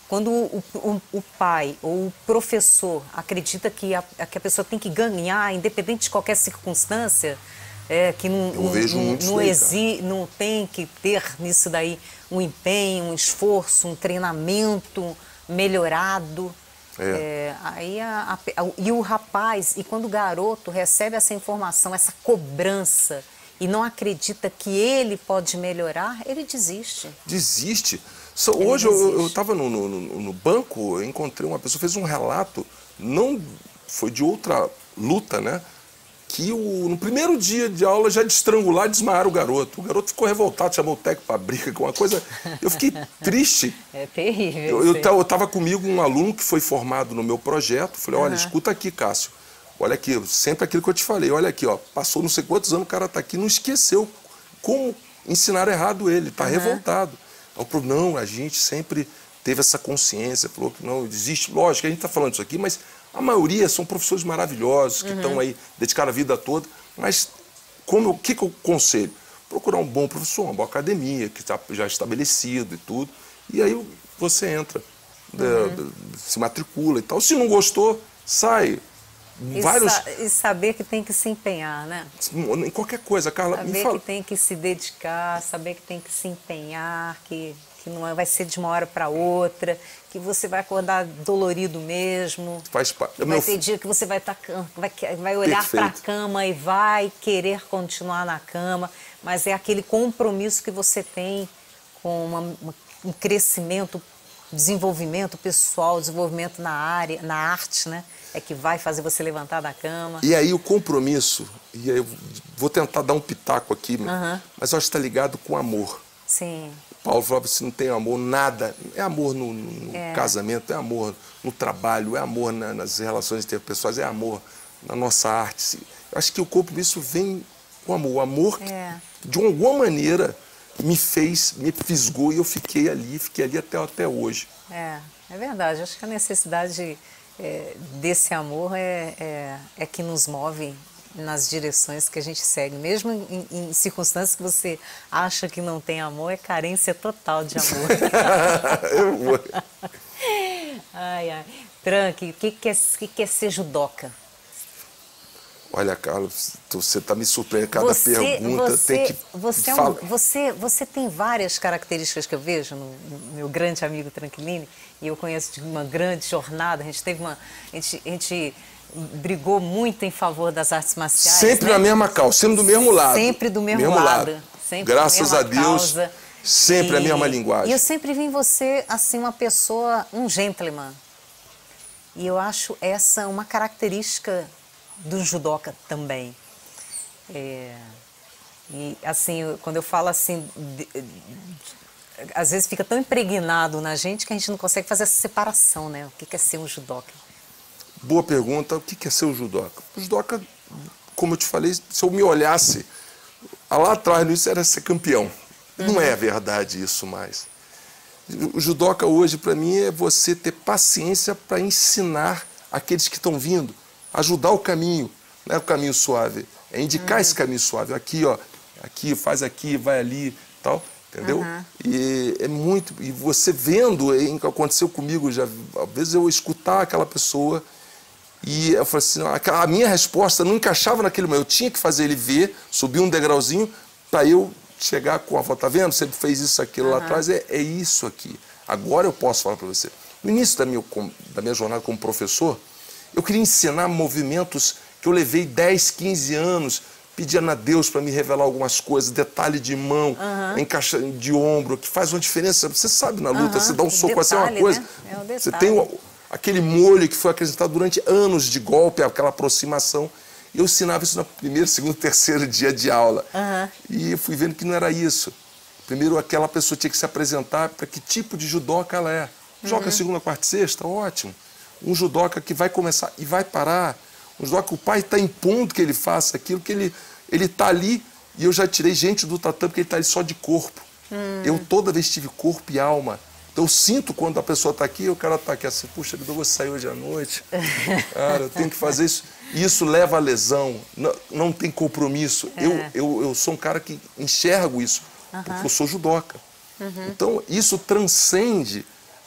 quando o, o, o pai ou o professor acredita que a, que a pessoa tem que ganhar, independente de qualquer circunstância, é, que não, Eu não, vejo não, muito não, isso exi, não tem que ter nisso daí um empenho, um esforço, um treinamento melhorado. É. É, aí a, a, a, e o rapaz, e quando o garoto recebe essa informação, essa cobrança, e não acredita que ele pode melhorar, ele desiste. Desiste. So, ele hoje desiste. eu estava no, no, no banco, eu encontrei uma pessoa, fez um relato, não foi de outra luta, né? Que o, no primeiro dia de aula já de estrangular, desmaiaram o garoto. O garoto ficou revoltado, chamou o técnico para briga, com uma coisa... Eu fiquei triste. É terrível. Eu estava comigo um aluno que foi formado no meu projeto. Falei, olha, uhum. escuta aqui, Cássio. Olha aqui, sempre aquilo que eu te falei. Olha aqui, ó, passou não sei quantos anos, o cara está aqui, não esqueceu como ensinaram errado ele, está uhum. revoltado. Aí eu falei, não, a gente sempre teve essa consciência, falou que não existe. Lógico, a gente está falando isso aqui, mas... A maioria são professores maravilhosos, que uhum. estão aí dedicados a vida toda, mas como, o que, que eu conselho? Procurar um bom professor, uma boa academia, que está já estabelecido e tudo, e aí você entra, uhum. de, se matricula e tal. Se não gostou, sai. E, Vários... sa e saber que tem que se empenhar, né? Em qualquer coisa, Carla. Saber me fala... que tem que se dedicar, saber que tem que se empenhar, que... que não vai ser de uma hora para outra, que você vai acordar dolorido mesmo. Faz parte. Vai Meu... ter dia que você vai, tá, vai, vai olhar para a cama e vai querer continuar na cama, mas é aquele compromisso que você tem com uma, uma, um crescimento, desenvolvimento pessoal, desenvolvimento na área, na arte, né? É que vai fazer você levantar da cama. E aí o compromisso, e aí eu vou tentar dar um pitaco aqui, uhum. mas eu acho que está ligado com amor. Sim. Paulo falava, se não tem amor, nada. É amor no, no é. casamento, é amor no trabalho, é amor na, nas relações interpessoais, é amor na nossa arte. Eu acho que o compromisso vem com amor. O amor, é. que, de alguma maneira, me fez, me fisgou e eu fiquei ali, fiquei ali até, até hoje. É, é verdade. Acho que a necessidade é, desse amor é, é, é que nos move nas direções que a gente segue. Mesmo em, em circunstâncias que você acha que não tem amor, é carência total de amor. Eu vou. Ai, ai. Tranque, o que, que, é, que, que é ser judoca? Olha, Carlos, você está me surpreendendo. Cada você, pergunta você, tem que... Você, é um, você, você tem várias características que eu vejo no, no meu grande amigo Tranquilini, e eu conheço de uma grande jornada. A gente teve uma... A gente, a gente brigou muito em favor das artes marciais. Sempre, né? Na mesma causa, sempre do mesmo lado. Sempre do mesmo, mesmo lado. lado. Sempre Graças a Deus, causa. sempre e, a mesma linguagem. E eu sempre vi em você, assim, uma pessoa, um gentleman. E eu acho essa uma característica do judoca também. É, e, assim, eu, quando eu falo assim... De, de, às vezes fica tão impregnado na gente que a gente não consegue fazer essa separação, né? O que é ser um judoca? Boa pergunta. O que é ser um judoca? O judoca, como eu te falei, se eu me olhasse lá atrás nisso, era ser campeão. Uhum. Não é verdade isso mais. O judoca hoje, para mim, é você ter paciência para ensinar aqueles que estão vindo, ajudar o caminho, não é o caminho suave, é indicar uhum. esse caminho suave. Aqui, ó, aqui, faz aqui, vai ali, tal, entendeu? Uhum. E é muito... E você vendo, hein, que aconteceu comigo, já, às vezes eu escutar aquela pessoa... E eu falei assim, a minha resposta não encaixava naquele momento. Eu tinha que fazer ele ver, subir um degrauzinho, para eu chegar com a foto. Tá vendo? Você fez isso, aquilo uhum. lá atrás. É, é isso aqui. Agora eu posso falar para você. No início da minha, da minha jornada como professor, eu queria ensinar movimentos que eu levei dez, quinze anos, pedindo a Deus para me revelar algumas coisas, detalhe de mão, uhum. encaixa de ombro, que faz uma diferença. Você sabe na luta, uhum. você dá um soco, assim, é uma coisa. Né? É um detalhe. Você tem uma, aquele molho que foi acrescentado durante anos de golpe, aquela aproximação. E eu ensinava isso no primeiro, segundo, terceiro dia de aula. Uhum. E eu fui vendo que não era isso. Primeiro, aquela pessoa tinha que se apresentar para que tipo de judoca ela é. Joga uhum. segunda, quarta e sexta, ótimo. Um judoca que vai começar e vai parar. Um judoca que o pai está impondo que ele faça aquilo, que ele ele está ali. E eu já tirei gente do tatame porque ele está ali só de corpo. Uhum. Eu toda vez tive corpo e alma. Então, eu sinto quando a pessoa está aqui e o cara está aqui assim, puxa, eu vou sair hoje à noite, cara, eu tenho que fazer isso. E isso leva a lesão, não, não tem compromisso. É. Eu, eu, eu sou um cara que enxergo isso, uhum. porque eu sou judoca. Uhum. Então, isso transcende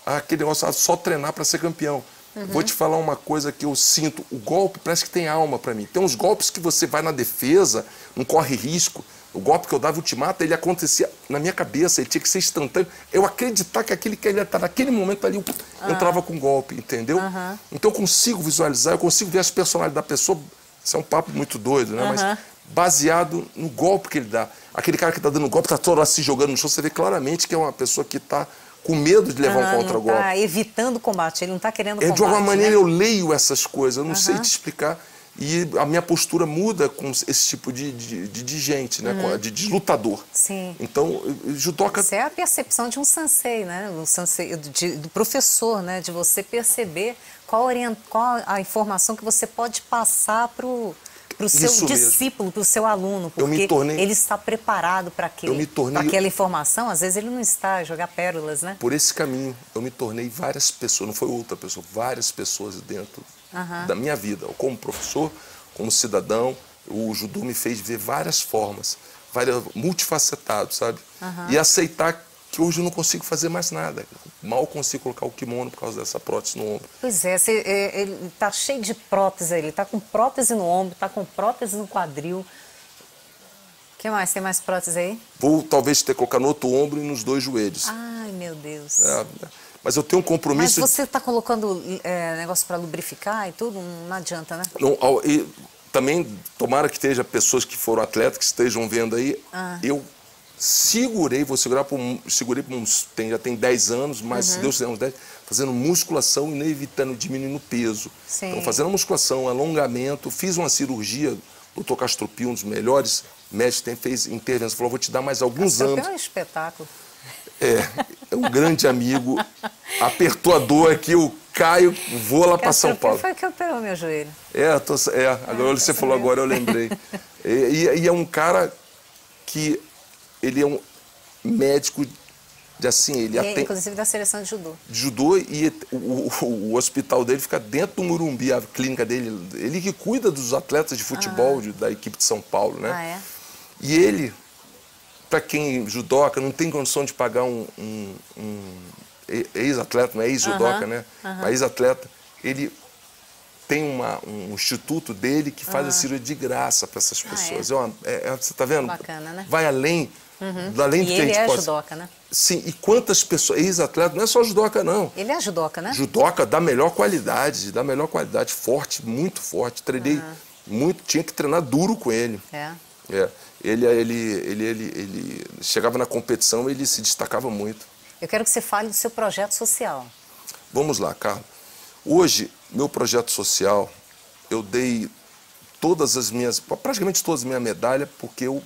aquele negócio, ah, só treinar para ser campeão. Uhum. Vou te falar uma coisa que eu sinto, o golpe parece que tem alma para mim. Tem uns golpes que você vai na defesa, não corre risco. O golpe que eu dava ultimato, ele acontecia na minha cabeça, ele tinha que ser instantâneo. Eu acreditar que aquele que ele está naquele momento ali, eu uhum. entrava com golpe, entendeu? Uhum. Então eu consigo visualizar, eu consigo ver as personalidades da pessoa. Isso é um papo muito doido, né? Uhum. Mas baseado no golpe que ele dá. Aquele cara que está dando golpe, está todo lá se jogando no chão, você vê claramente que é uma pessoa que está com medo de levar uhum, um contra-golpe. Ele está evitando o combate, ele não está querendo é, combate. De alguma maneira né? eu leio essas coisas, eu não uhum. sei te explicar. E a minha postura muda com esse tipo de, de, de, de gente, né? Uhum. de, de lutador. Sim. Então, judoca... Isso é a percepção de um sensei, né? Um sensei, de, do professor, né? De você perceber qual, orient... qual a informação que você pode passar para o seu Isso discípulo, para o seu aluno. Porque eu me tornei... ele está preparado para tornei... aquela informação. Às vezes ele não está, jogar pérolas, né? Por esse caminho, eu me tornei várias pessoas, não foi outra pessoa, várias pessoas dentro... Uhum. da minha vida, como professor, como cidadão. O judô me fez ver várias formas, várias, multifacetado, sabe? Uhum. E aceitar que hoje eu não consigo fazer mais nada. Mal consigo colocar o kimono por causa dessa prótese no ombro. Pois é, você, é ele tá cheio de prótese, ele tá com prótese no ombro, tá com prótese no quadril. O que mais? Tem mais prótese aí? Vou talvez ter que colocar no outro ombro e nos dois joelhos. Ai, meu Deus. É, mas eu tenho um compromisso... Mas você está colocando é, negócio para lubrificar e tudo? Não adianta, né? Não, e também, tomara que esteja pessoas que foram atletas, que estejam vendo aí, ah. eu segurei, vou segurar por, segurei por uns... Tem, já tem dez anos, mas uhum. se Deus quiser uns dez, fazendo musculação e nem evitando diminuir o peso. Sim. Então, fazendo musculação, alongamento, fiz uma cirurgia, o doutor Castropil, um dos melhores médicos, tem, fez intervenção, falou, vou te dar mais alguns Castropil anos. É um espetáculo. É, é um grande amigo, apertou a dor aqui, eu caio, vou lá para São Paulo. Foi que operou meu joelho. É, tô, é agora é, você falou mesmo. Agora, eu lembrei. E, e é um cara que, ele é um médico, de assim, ele e, atende... Inclusive da seleção de judô. De judô, e o, o, o hospital dele fica dentro do Morumbi, a clínica dele, ele que cuida dos atletas de futebol ah. de, da equipe de São Paulo, né? Ah, é? E ele... Para quem judoca, não tem condição de pagar um, um, um ex-atleta, não é ex-judoca, uhum, né? Uhum. Mas ex-atleta, ele tem uma, um instituto dele que faz uhum. a cirurgia de graça para essas pessoas. Ah, é? É uma, é, você está vendo? Bacana, né? Vai além, uhum. além do e que a gente ele é pode... judoca, né? Sim, e quantas pessoas, ex-atleta, não é só judoca, não. Ele é judoca, né? Judoca da melhor qualidade, da melhor qualidade, forte, muito forte. Treinei uhum. muito, tinha que treinar duro com ele. É. É. Ele, ele, ele, ele, ele chegava na competição, ele se destacava muito. Eu quero que você fale do seu projeto social. Vamos lá, Carla. Hoje, meu projeto social, eu dei todas as minhas, praticamente todas as minhas medalhas, porque eu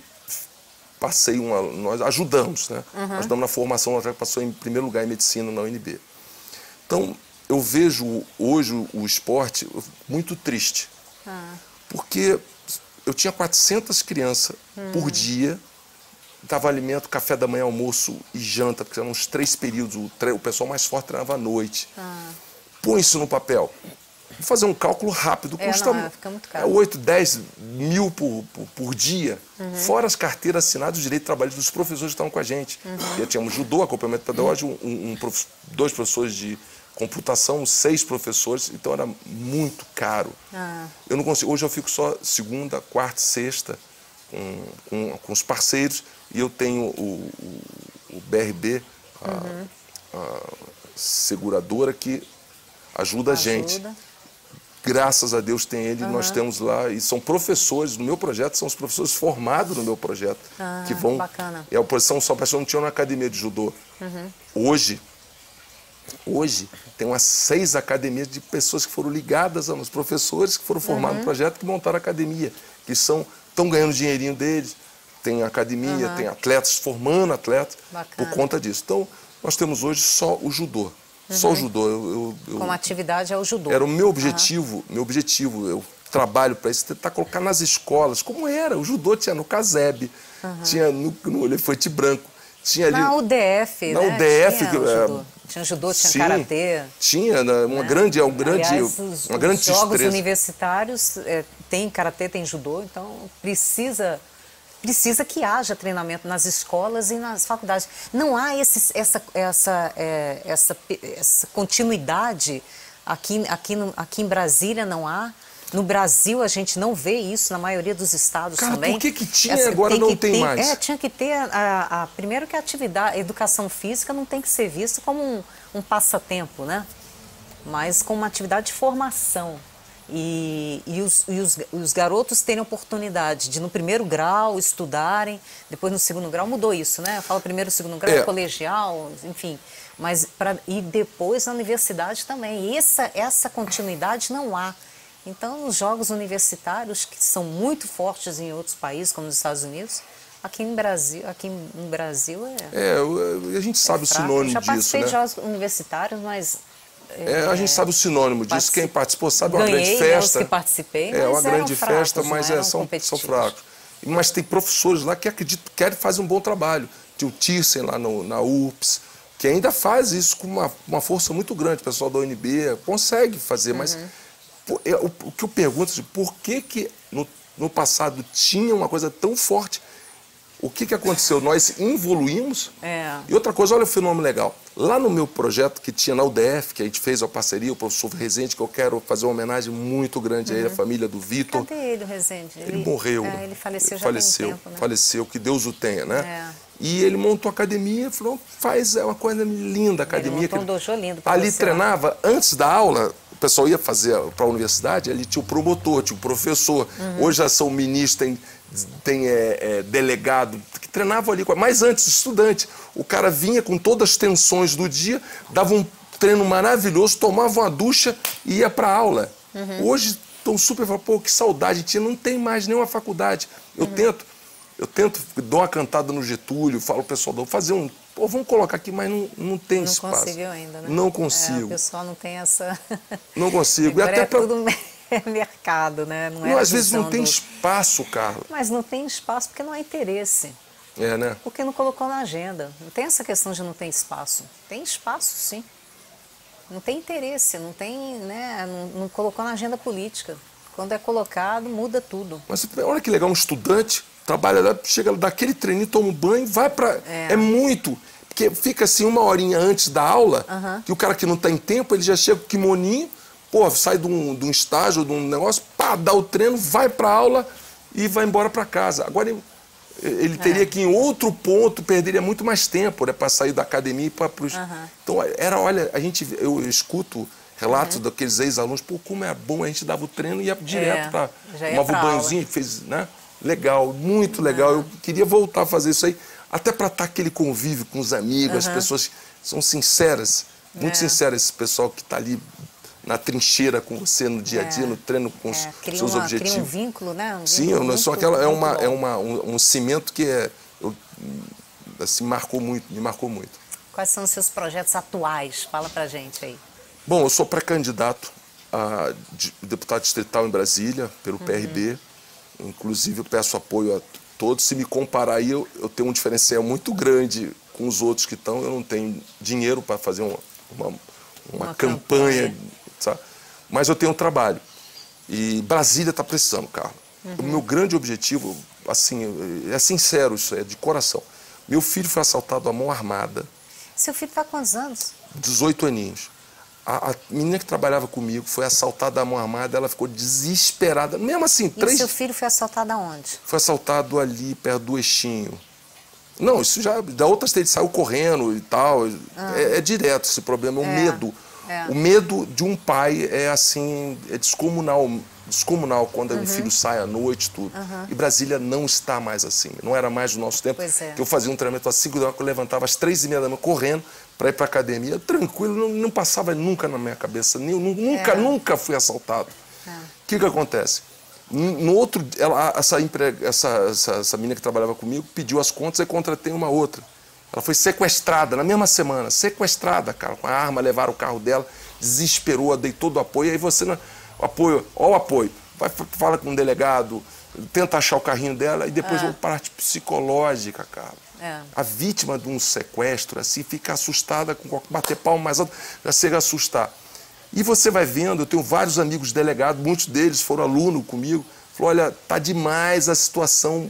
passei uma, nós ajudamos, né? Uhum. Ajudamos na formação, nós já passou em primeiro lugar em medicina na U N B. Então, eu vejo hoje o esporte muito triste, ah. porque eu tinha quatrocentas crianças hum. por dia, dava alimento, café da manhã, almoço e janta, porque eram uns três períodos, o, tre... o pessoal mais forte treinava à noite. Ah. Põe isso no papel. Vou fazer um cálculo rápido, é, custa não, é, fica muito caro. É, oito, dez mil por, por, por dia, uhum. fora as carteiras assinadas, os direitos de trabalho dos professores que estavam com a gente. Uhum. Já tínhamos judô, acompanhamento pedagógico, um, um, prof... dois professores de computação, seis professores, então era muito caro. Ah. Eu não consigo. Hoje eu fico só segunda, quarta, sexta com, com, com os parceiros e eu tenho o, o, o B R B, a, uhum. a seguradora que ajuda, ajuda a gente. Graças a Deus tem ele, uhum. nós temos lá, e são professores, no meu projeto, são os professores formados no meu projeto, ah, que vão... Bacana. É a oposição só para não tinha uma academia de judô. Uhum. Hoje, Hoje, tem umas seis academias de pessoas que foram ligadas aos professores que foram formados uhum. no projeto, que montaram a academia, que são, estão ganhando dinheirinho deles, tem academia, uhum. tem atletas, formando atletas, Bacana. por conta disso. Então, nós temos hoje só o judô. Uhum. Só o judô. Eu, eu, eu, Como atividade é o judô. Era o meu objetivo, uhum. meu objetivo, eu trabalho para isso, tentar colocar nas escolas, como era. O judô tinha no CASEB, uhum. tinha no, no Elefante Branco, tinha ali... Na U D F, na né? U D F, tinha, que, judô. tinha judô, tinha sim, karatê. Tinha, uma né? grande, um grande, Aliás, os, uma grande os jogos estresse. universitários é, tem karatê, tem judô, então precisa precisa que haja treinamento nas escolas e nas faculdades. Não há esse, essa, essa, é, essa, essa continuidade aqui, aqui, no, aqui em Brasília, não há. No Brasil a gente não vê isso, na maioria dos estados Cara, também. por que que tinha Essa, agora tem não que tem ter, mais? É, tinha que ter, a, a, primeiro que a atividade, a educação física não tem que ser vista como um, um passatempo, né? Mas como uma atividade de formação. E, e, os, e os, os garotos terem oportunidade de no primeiro grau estudarem, depois no segundo grau mudou isso, né? Fala primeiro, segundo grau, é. colegial, enfim. Mas pra, e depois na universidade também. E essa, essa continuidade não há. Então, os jogos universitários, que são muito fortes em outros países, como nos Estados Unidos, aqui em Brasil, aqui no Brasil é. É, a gente sabe é o sinônimo disso, né? Já participei de jogos universitários, mas É, a gente sabe o sinônimo disso. Quem participou sabe, é uma Ganhei, grande festa. Né, os que participei, é uma grande fracos, festa, mas é, são, são fracos. Mas tem professores lá que acreditam, querem fazer um bom trabalho. Tem o Thyssen lá no, na U P S, que ainda faz isso com uma, uma força muito grande. O pessoal da U N B consegue fazer, uhum. mas por, é, o, o que eu pergunto é por que, que no, no passado tinha uma coisa tão forte? O que, que aconteceu? Nós evoluímos. É. E outra coisa, olha o fenômeno legal. Lá no meu projeto que tinha na U D F, que a gente fez a parceria, o professor Rezende, que eu quero fazer uma homenagem muito grande uhum. a ele, a família do Vitor. Cadê ele, o Rezende? Ele, ele morreu. É, ele faleceu ele já faleceu, tem um tempo, né? Faleceu, que Deus o tenha, né? É. E ele montou a academia e falou, faz, é uma coisa linda a academia. Ele montou um dojo lindo pra ali você, treinava, lá. Antes da aula, o pessoal ia fazer para a universidade, ali tinha o promotor, tinha o professor. Uhum. Hoje já são ministros, tem, tem é, é, delegado, que treinavam ali. Mas antes, estudante, o cara vinha com todas as tensões do dia, dava um treino maravilhoso, tomava uma ducha e ia para a aula. Uhum. Hoje estão super, pô, que saudade, tinha, não tem mais nenhuma faculdade. Eu uhum. tento, eu tento, dou uma cantada no Getúlio, falo pro pessoal, vou fazer um, pô, vamos colocar aqui, mas não, não tem não espaço. Não conseguiu ainda, né? Não consigo. É, o pessoal não tem essa... Não consigo. E até é pra... tudo mercado, né? Não, não é às vezes não tem do... espaço, Carla. Mas não tem espaço porque não há interesse. É, né? Porque não colocou na agenda. Não tem essa questão de não ter espaço. Tem espaço, sim. Não tem interesse, não tem, né? Não, não colocou na agenda política. Quando é colocado, muda tudo. Mas olha que legal, um estudante trabalha lá, chega daquele treininho, toma um banho, vai para... É. é muito. Porque fica assim uma horinha antes da aula, uhum. que o cara que não tem tempo, ele já chega com o kimoninho, pô, sai de um, de um estágio, de um negócio, pá, dá o treino, vai para a aula e vai embora para casa. Agora ele, ele teria é. que ir em outro ponto, perderia muito mais tempo, né, para sair da academia e para os... Uhum. Então era, olha, a gente, eu escuto relatos uhum. daqueles ex-alunos, pô, como é bom, a gente dava o treino e ia direto é, para... Tomava o banhozinho, fez, né? Legal, muito legal. Uhum. Eu queria voltar a fazer isso aí, até para estar aquele convívio com os amigos, uhum. as pessoas são sinceras, muito é. sinceras, esse pessoal que está ali na trincheira com você no dia a dia, é. no treino com os é. seus uma, objetivos. Cria um vínculo, né? Um Sim, vínculo eu, só aquela é uma é uma um, um cimento que é eu, assim marcou muito, me marcou muito. Quais são os seus projetos atuais? Fala pra gente aí. Bom, eu sou pré-candidato a deputado distrital em Brasília pelo uhum. P R B. Inclusive, eu peço apoio a todos. Se me comparar aí, eu, eu tenho um diferencial muito grande com os outros que estão. Eu não tenho dinheiro para fazer uma, uma, uma, uma campanha, campanha. Sabe? Mas eu tenho um trabalho. E Brasília está precisando, Carla. Uhum. O meu grande objetivo, assim, é sincero isso, é de coração. Meu filho foi assaltado à mão armada. Seu filho está com quantos anos? dezoito aninhos. A, a menina que trabalhava comigo foi assaltada à mão armada, ela ficou desesperada. Mesmo assim, e três... E seu filho foi assaltado aonde? Foi assaltado ali, perto do Eixinho. Não, isso já... Da outra ele saiu correndo e tal. Ah. É, é direto esse problema, é o é. medo. É. O medo de um pai é assim, é descomunal. Descomunal quando uhum. o filho sai à noite, tudo. Uhum. E Brasília não está mais assim. Não era mais no nosso tempo. Pois é. Que eu fazia um treinamento às cinco da manhã, eu levantava às três e meia da manhã, correndo para ir para a academia. Tranquilo, não, não passava nunca na minha cabeça. Eu nunca, é. nunca fui assaltado. O é. que que acontece? No outro, ela, essa, emprega, essa, essa, essa menina que trabalhava comigo pediu as contas e contratei uma outra. Ela foi sequestrada na mesma semana. Sequestrada, cara. Com a arma, levaram o carro dela, desesperou, dei todo o apoio. E aí você... Não, apoio, ó o apoio, vai, fala com um delegado, tenta achar o carrinho dela e depois é. a parte psicológica, cara. É. A vítima de um sequestro, assim, fica assustada, com bater palma mais alto, já chega a assustar. E você vai vendo, eu tenho vários amigos delegados, muitos deles foram alunos comigo, falou, olha, tá demais a situação,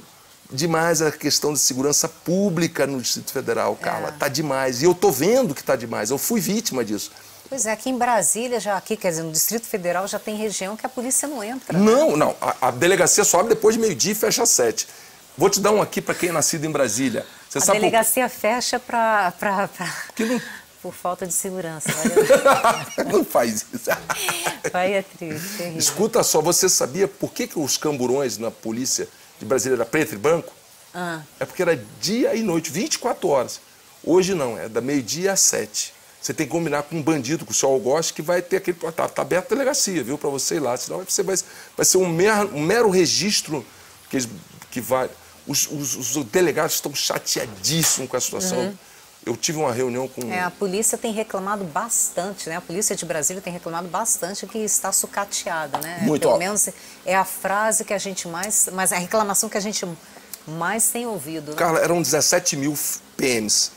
demais a questão de segurança pública no Distrito Federal, Carla. É. Tá demais. E eu tô vendo que tá demais. Eu fui vítima disso. Pois é, aqui em Brasília, já aqui, quer dizer, no Distrito Federal, já tem região que a polícia não entra. Não, né? não. A, a delegacia só abre depois de meio-dia e fecha às sete. Vou te dar um aqui para quem é nascido em Brasília. Você a sabe delegacia por... fecha para... Pra... Que não... Por falta de segurança. Não faz isso. Vai, é triste, terrível. Escuta só, você sabia por que, que os camburões na polícia de Brasília era preto e branco? Ah. É porque era dia e noite, vinte e quatro horas. Hoje não, é da meio-dia às sete. Você tem que combinar com um bandido, com o senhor Augusto, que vai ter aquele... Tá, tá aberto a delegacia, viu? Para você ir lá. Senão você vai, vai ser um mero, um mero registro que, que vai... Os, os, os delegados estão chateadíssimos com a situação. Uhum. Eu tive uma reunião com... É, a polícia tem reclamado bastante, né? A polícia de Brasília tem reclamado bastante que está sucateada, né? Muito. Pelo menos é a frase que a gente mais... Mas a reclamação que a gente mais tem ouvido, né? Carla, eram dezessete mil P Ms.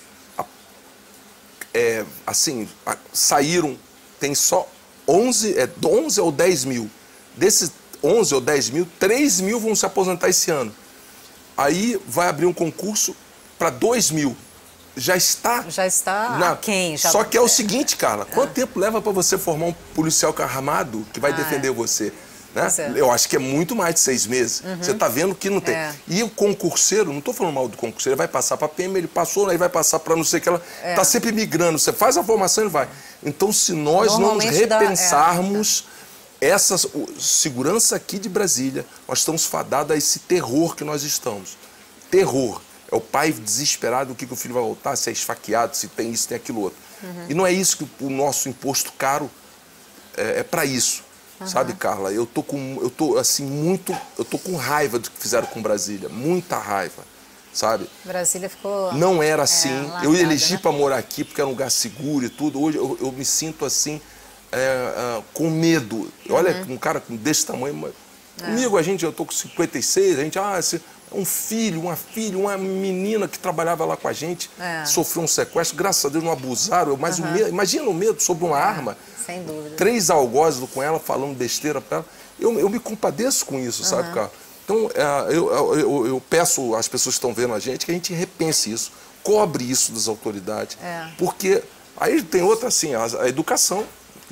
É, assim, saíram, tem só onze, é, onze ou dez mil. Desses onze ou dez mil, três mil vão se aposentar esse ano. Aí vai abrir um concurso para dois mil. Já está... Já está na... quem? Já... Só que é o seguinte, Carla, quanto ah. tempo leva para você formar um policial armado que vai ah, defender é. você? Né? É. Eu acho que é muito mais de seis meses. Uhum. Você está vendo que não tem. É. E o concurseiro, não estou falando mal do concurseiro, ele vai passar para a P M, ele passou, aí vai passar para não sei o que, ela está é. sempre migrando. Você faz a formação e vai. Então, se nós não nos repensarmos dá, é. essa segurança aqui de Brasília, nós estamos fadados a esse terror que nós estamos. Terror. É o pai desesperado, o que, que o filho vai voltar, se é esfaqueado, se tem isso, tem aquilo outro. Uhum. E não é isso que o nosso imposto caro é, é para isso. Uhum. Sabe, Carla? Eu tô com, eu tô assim muito, eu tô com raiva do que fizeram com Brasília, muita raiva, sabe? Brasília ficou. Não era assim. É, largada, eu elegi né? para morar aqui porque era um lugar seguro e tudo. Hoje eu, eu me sinto assim é, é, com medo. Olha, uhum. um cara desse tamanho, mas... é. comigo a gente, eu tô com cinquenta e seis, a gente, ah, esse, um filho, uma filha, uma menina que trabalhava lá com a gente, é. sofreu um sequestro, graças a Deus não abusaram, mas uhum. o medo, imagina o medo sobre uma é. arma. Sem dúvida. Três algozes com ela, falando besteira para ela. Eu, eu me compadeço com isso, uhum. sabe, cara? Então, é, eu, eu, eu peço às pessoas que estão vendo a gente que a gente repense isso, cobre isso das autoridades. É. Porque aí tem outra, assim, a, a educação,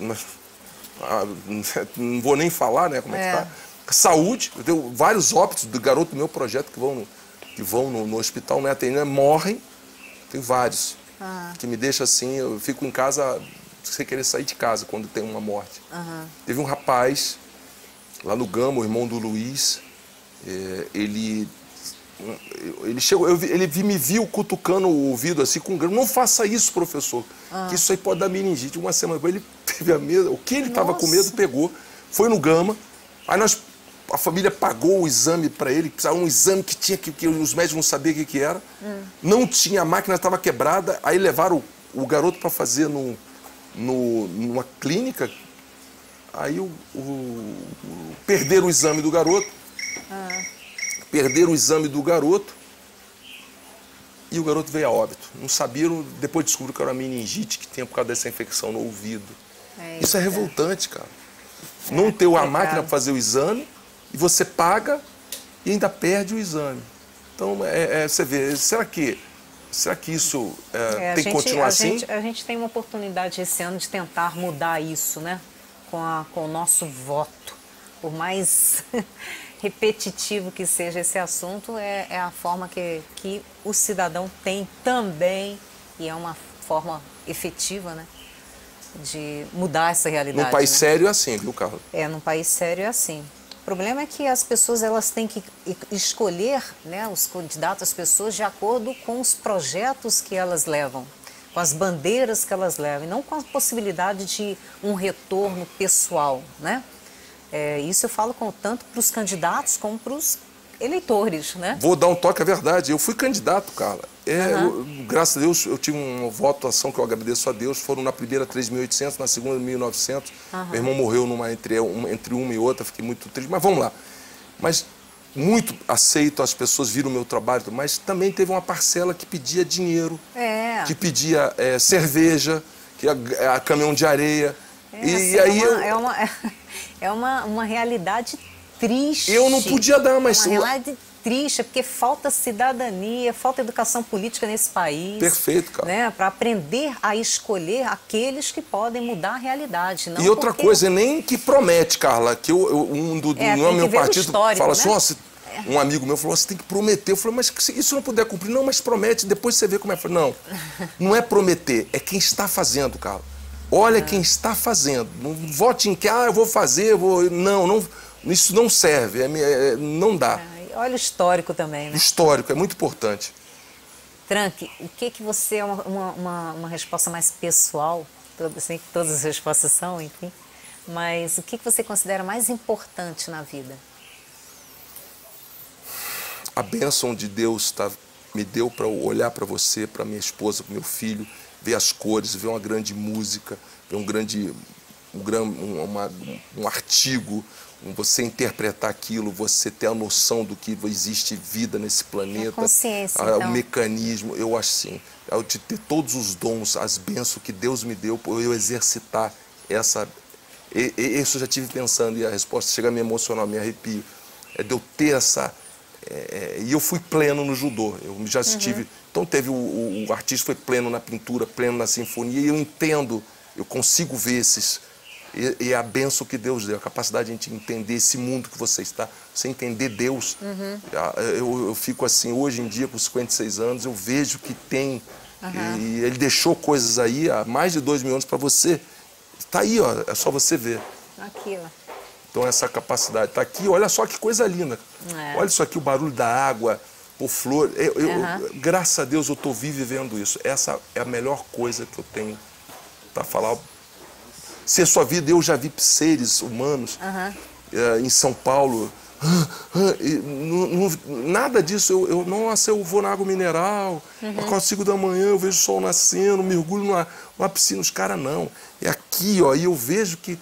a, não vou nem falar, né, como é, é. que tá. Saúde, eu tenho vários óbitos do garoto do meu projeto que vão no, que vão no, no hospital, né, atendendo, morrem, tem vários. Ah. Que me deixa assim, eu fico em casa... sem querer sair de casa quando tem uma morte. Uhum. Teve um rapaz lá no Gama, o irmão do Luiz, é, ele, ele chegou, eu, ele me viu cutucando o ouvido assim com um grano. Não faça isso, professor, uhum. que isso aí pode dar meningite. Uma semana depois ele teve a mesma, o que ele estava com medo pegou, foi no Gama, aí nós, a família pagou o exame para ele, precisava um exame que tinha que, que os médicos não sabiam o que, que era, uhum. não tinha, a máquina estava quebrada, aí levaram o, o garoto para fazer no No, numa clínica, aí o, o, o, perderam o exame do garoto, ah. perderam o exame do garoto e o garoto veio a óbito. Não sabiam, depois descobriram que era uma meningite que tinha por causa dessa infecção no ouvido. É isso, isso é revoltante, cara. É, Não ter a máquina para fazer o exame e você paga e ainda perde o exame. Então, é, é, você vê, será que... Será que isso é, é, tem que continuar a assim? Gente, a gente tem uma oportunidade esse ano de tentar mudar isso, né? Com, a, com o nosso voto. Por mais repetitivo que seja esse assunto, é, é a forma que, que o cidadão tem também, e é uma forma efetiva, né? De mudar essa realidade. Num país né? sério é assim, viu, Carla? É, num país sério é assim. O problema é que as pessoas elas têm que escolher, né, os candidatos, as pessoas, de acordo com os projetos que elas levam, com as bandeiras que elas levam, e não com a possibilidade de um retorno pessoal, né? É, isso eu falo com, tanto para os candidatos como para os eleitores, né? Vou dar um toque à verdade. Eu fui candidato, Carla. É, uhum. eu, graças a Deus, eu tive uma votação que eu agradeço a Deus. Foram na primeira três mil e oitocentos, na segunda mil e novecentos. Uhum. Meu irmão morreu numa, entre, uma, entre uma e outra, fiquei muito triste. Mas vamos lá. Mas muito aceito, as pessoas viram o meu trabalho, mas também teve uma parcela que pedia dinheiro, é. que pedia é, cerveja, que a, a caminhão de areia. É, e, assim, e aí é, uma, eu... é, uma, é uma, uma realidade triste. Eu não podia dar, mas... Uma realidade triste, é porque falta cidadania, falta educação política nesse país. Perfeito, cara. Né? Para aprender a escolher aqueles que podem mudar a realidade. Não e outra porque... coisa, nem que promete, Carla, que eu, eu, um do, do é, não é meu partido fala né? assim, nossa, um amigo meu falou, você tem que prometer. Eu falei, mas se isso não puder cumprir, não, mas promete, depois você vê como é. Eu falei, não, não é prometer, é quem está fazendo, Carla. Olha ah. quem está fazendo. Não vote em que, ah, eu vou fazer, eu vou... Não, não, isso não serve, é, é, não dá. Ah, olha o histórico também, né? O histórico, é muito importante. Tranque, o que que você é uma, uma, uma resposta mais pessoal, todo, assim, todas as respostas são, enfim, mas o que que você considera mais importante na vida? A bênção de Deus tá, me deu para olhar para você, para minha esposa, para meu filho, ver as cores, ver uma grande música, ver um grande, um, um, uma, um artigo, você interpretar aquilo, você ter a noção do que existe vida nesse planeta, a consciência, a, então. o mecanismo, eu acho assim, eu de ter todos os dons, as bênçãos que Deus me deu, por eu exercitar essa, e, e, isso eu já tive pensando, e a resposta chega a me emocionar, me arrepio, é de eu ter essa, é, e eu fui pleno no judô, eu já estive, uhum. Então teve o, o, o artista foi pleno na pintura, pleno na sinfonia, e eu entendo, eu consigo ver esses, e, e a bênção que Deus deu, a capacidade de a gente entender esse mundo que você está, você entender Deus. Uhum. Eu, eu fico assim, hoje em dia, com cinquenta e seis anos, eu vejo que tem, uhum. e Ele deixou coisas aí há mais de dois mil anos para você. Está aí, ó, é só você ver. Aqui, ó. Então essa capacidade está aqui, olha só que coisa linda. É. Olha isso aqui, o barulho da água, o flor. Eu, eu, uhum. Graças a Deus eu estou vivendo isso. Essa é a melhor coisa que eu tenho para falar. Ser sua vida, eu já vi seres humanos uhum. uh, em São Paulo. Uh, uh, e, não, não, nada disso. Eu, eu, nossa, eu vou na água mineral, uhum. às quatro, cinco da manhã, eu vejo o sol nascendo, mergulho numa, numa piscina. Os caras não. É aqui, ó, e eu vejo que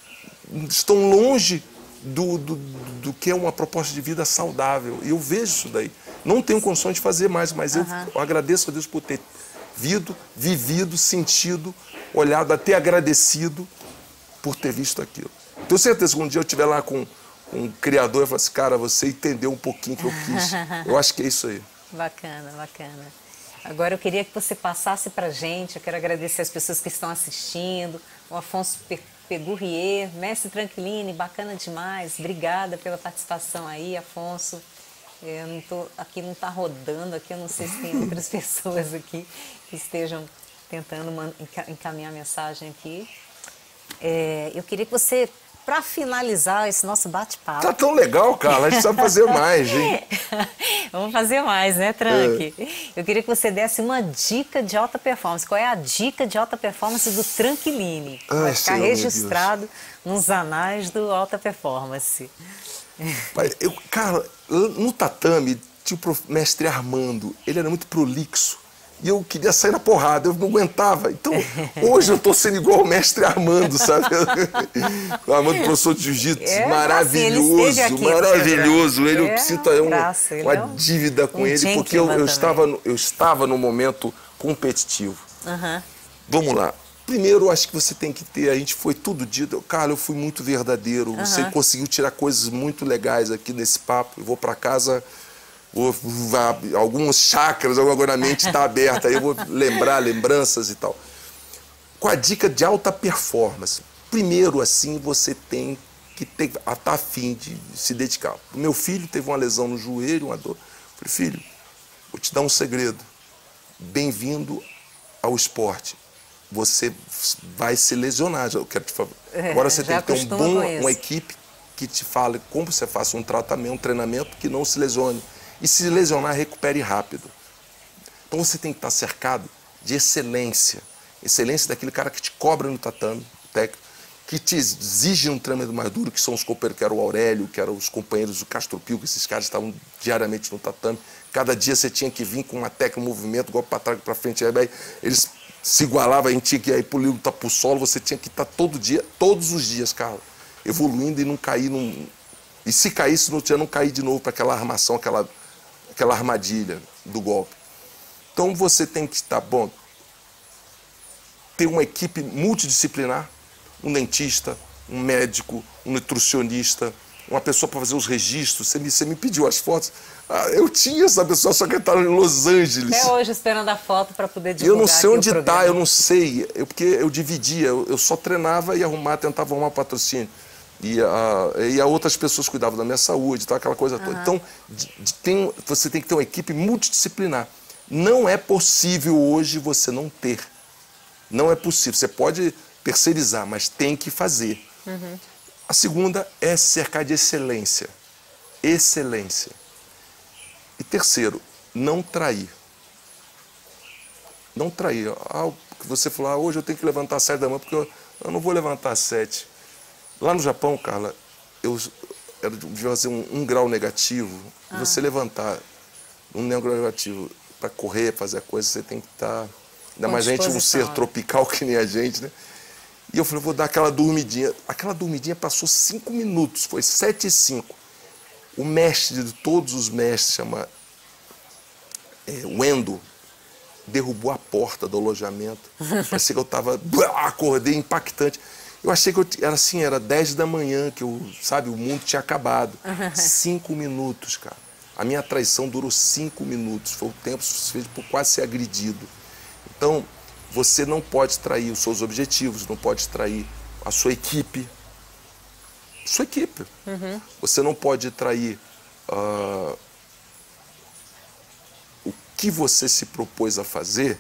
estão longe do, do, do que é uma proposta de vida saudável. E eu vejo isso daí. Não tenho condições de fazer mais, mas uhum. eu, eu agradeço a Deus por ter vindo, vivido, sentido, olhado, até agradecido por ter visto aquilo. Tenho certeza que um dia eu estiver lá com, com um criador e falar assim, cara, você entendeu um pouquinho o que eu quis. Eu acho que é isso aí. Bacana, bacana. Agora eu queria que você passasse para a gente, eu quero agradecer as pessoas que estão assistindo, o Afonso Pegurrier, Mestre Tranquilini, bacana demais, obrigada pela participação aí, Afonso. Eu não tô, aqui não está rodando, aqui eu não sei se tem outras pessoas aqui que estejam tentando encaminhar a mensagem aqui. É, eu queria que você, para finalizar esse nosso bate-papo... Tá tão legal, Carla, a gente precisa fazer mais, hein? Vamos fazer mais, né, Tranque? É. Eu queria que você desse uma dica de alta performance. Qual é a dica de alta performance do Tranquilini? Vai Ai, ficar Senhor, registrado nos anais do alta performance. Eu, cara, no tatame, tinha o mestre Armando, ele era muito prolixo. E eu queria sair na porrada, eu não aguentava. Então, hoje eu estou sendo igual o mestre Armando, sabe? O Armando, professor de jiu-jitsu, é, maravilhoso, assim, ele maravilhoso. Ele, é, eu sinto é, uma, uma é um, dívida com um ele, porque eu, eu, estava, eu estava no momento competitivo. Uhum. Vamos lá. Primeiro, eu acho que você tem que ter, a gente foi todo dia, cara, eu fui muito verdadeiro, uhum. Você conseguiu tirar coisas muito legais aqui nesse papo, eu vou para casa... Vou, vou, alguns chakras, agora a mente está aberta, aí eu vou lembrar lembranças e tal. Com a dica de alta performance, primeiro assim você tem que ter, estar tá afim de se dedicar. O meu filho teve uma lesão no joelho, uma dor. Eu falei, filho, vou te dar um segredo. Bem-vindo ao esporte. Você vai se lesionar, eu quero te falar. Agora você tem que ter um bom, uma equipe que te fale como você faça um tratamento, um treinamento que não se lesione. E se lesionar, recupere rápido. Então você tem que estar cercado de excelência. Excelência daquele cara que te cobra no tatame, técnico, que te exige um treinamento mais duro, que são os companheiros, que era o Aurélio, que eram os companheiros do Castro Pio, que esses caras estavam diariamente no tatame. Cada dia você tinha que vir com uma técnica, um movimento, golpe para trás, para frente. Aí eles se igualavam, a gente tinha que ir para o lutar para o solo, você tinha que estar todo dia, todos os dias, cara, evoluindo e não cair num... E se caísse, não tinha não cair de novo para aquela armação, aquela... aquela armadilha do golpe. Então você tem que estar, bom, ter uma equipe multidisciplinar, um dentista, um médico, um nutricionista, uma pessoa para fazer os registros, você me, você me pediu as fotos. Ah, eu tinha essa pessoa, só que estava em Los Angeles. Até hoje esperando a foto para poder divulgar. Eu não sei onde está, eu não sei. eu, porque eu dividia, eu, eu só treinava e arrumar, tentava arrumar patrocínio. E, a, e a outras pessoas cuidavam da minha saúde, tal, aquela coisa toda. Uhum. Então, de, de, tem, você tem que ter uma equipe multidisciplinar. Não é possível hoje você não ter. Não é possível. Você pode terceirizar, mas tem que fazer. Uhum. A segunda é cercar de excelência. Excelência. E terceiro, não trair. Não trair. Ah, você falou, ah, hoje eu tenho que levantar às sete da manhã, porque eu, eu não vou levantar às sete. Lá no Japão, Carla, eu era de fazer um, um grau negativo. Ah. Você levantar um grau negativo para correr, fazer a coisa, você tem que estar... Ainda mais a gente, um ser tropical que nem a gente, né? E eu falei, vou dar aquela dormidinha. Aquela dormidinha passou cinco minutos, foi sete e cinco. O mestre de todos os mestres, chama é, Wendo, derrubou a porta do alojamento. Parecia que eu estava... Acordei impactante. Eu achei que eu, era assim, era dez da manhã, que eu, sabe, o mundo tinha acabado. Cinco minutos, cara. A minha traição durou cinco minutos. Foi o tempo suficiente para quase ser agredido. Então, você não pode trair os seus objetivos, não pode trair a sua equipe. Sua equipe. Uhum. Você não pode trair uh, o que você se propôs a fazer,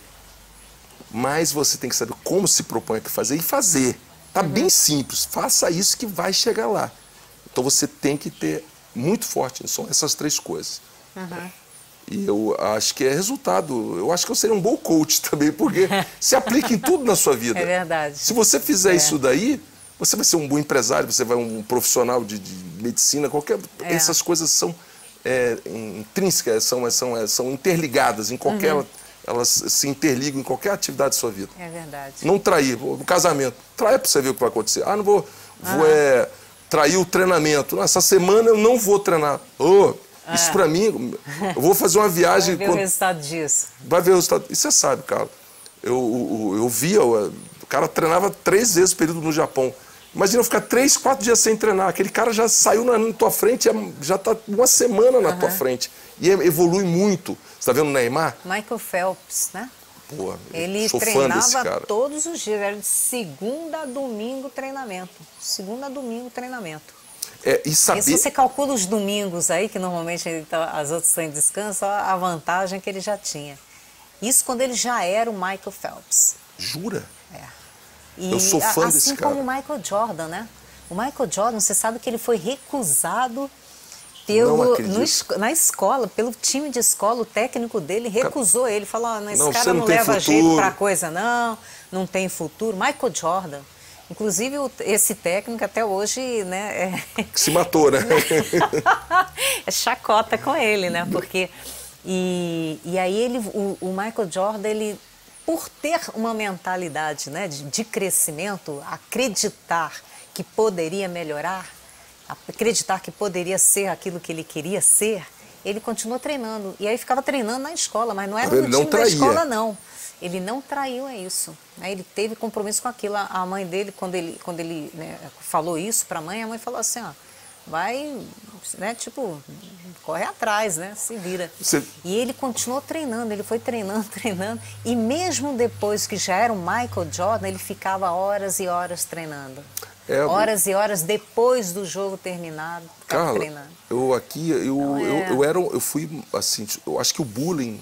mas você tem que saber como se propõe a fazer e fazer. Tá uhum. bem simples. Faça isso que vai chegar lá. Então, você tem que ter muito forte. São essas três coisas. Uhum. E eu acho que é resultado. Eu acho que eu seria um bom coach também, porque se aplica em tudo na sua vida. É verdade. Se você fizer é. isso daí, você vai ser um bom empresário, você vai um profissional de, de medicina, qualquer... É. Essas coisas são é, intrínsecas, são, são, são interligadas em qualquer... Uhum. Elas se interligam em qualquer atividade da sua vida. É verdade. Não trair. No casamento, traia para você ver o que vai acontecer. Ah, não vou, vou ah. é, trair o treinamento. Essa semana eu não vou treinar. Oh, ah. Isso para mim, eu vou fazer uma viagem... Vai ver quando... o resultado disso. Vai ver o resultado. E você sabe, cara, eu, eu, eu via, o cara treinava três vezes o período no Japão. Imagina eu ficar três, quatro dias sem treinar. Aquele cara já saiu na, na tua frente, já está uma semana na uhum. tua frente. E evolui muito. Você está vendo o Neymar? Michael Phelps, né? Pô, ele sou treinava fã desse cara. Todos os dias, era de segunda a domingo treinamento. Segunda a domingo treinamento. É, e saber... E se você calcula os domingos aí, que normalmente ele tá, as outras estão em descanso, a vantagem que ele já tinha. Isso quando ele já era o Michael Phelps. Jura? É. E, eu sou fã assim desse cara. Assim como o Michael Jordan, né? O Michael Jordan, você sabe que ele foi recusado pelo, no, na escola, pelo time de escola, o técnico dele recusou ele, falou, oh, esse não, cara não, não leva futuro. jeito pra coisa não, não tem futuro. Michael Jordan, inclusive esse técnico até hoje, né... É... Se matou, né? É chacota com ele, né? Porque... E, e aí ele, o, o Michael Jordan, ele... Por ter uma mentalidade, né, de, de crescimento, acreditar que poderia melhorar, acreditar que poderia ser aquilo que ele queria ser, ele continuou treinando. E aí ficava treinando na escola, mas não era no time da escola, não. Ele não traiu, é isso. Ele teve compromisso com aquilo. A mãe dele, quando ele, quando ele né, falou isso para a mãe, a mãe falou assim, ó, vai, né, tipo, corre atrás, né, se vira. Você... E ele continuou treinando, ele foi treinando, treinando, e mesmo depois que já era o Michael Jordan, ele ficava horas e horas treinando. É, horas e horas depois do jogo terminado, Carla, treinando. Eu aqui, eu, então, é... eu, eu, era, eu fui, assim, eu acho que o bullying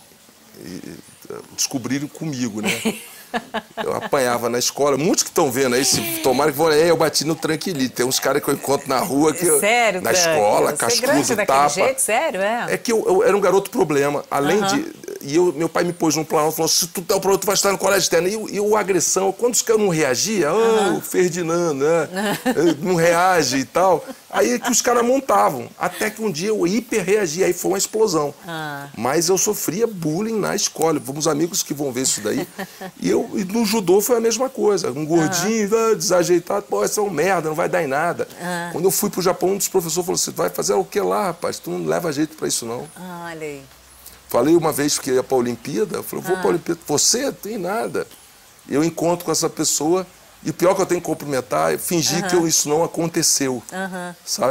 descobriram comigo, né? Eu apanhava na escola, muitos que estão vendo aí, se tomaram que vão, é, eu bati no tranquilite. Tem uns caras que eu encontro na rua que eu, sério, na escola, cascudo, tapa. Jeito, sério, é? É que eu, eu era um garoto problema, além uh-huh. de e eu, meu pai me pôs num plano, falou, se tu der o problema, tu vai estar no colégio externo. E, e o agressão, quando os caras não reagiam, oh, uh-huh. Ferdinando, né? Não reage e tal. Aí que os caras montavam. Até que um dia eu hiper reagi, aí foi uma explosão. Uh-huh. Mas eu sofria bullying na escola. Vamos amigos que vão ver isso daí. E, eu, e no judô foi a mesma coisa. Um gordinho, uh-huh. desajeitado, pô, esse é um merda, não vai dar em nada. Uh-huh. Quando eu fui pro Japão, um dos professores falou assim, vai fazer o que lá, rapaz? Tu não leva jeito pra isso, não. Ah, olha aí. Falei uma vez que ia para a Olimpíada, eu falei, vou ah. para a Olimpíada. Você? Tem nada. Eu encontro com essa pessoa, e o pior que eu tenho que cumprimentar é fingir uh-huh. que eu, isso não aconteceu, uh-huh. sabe?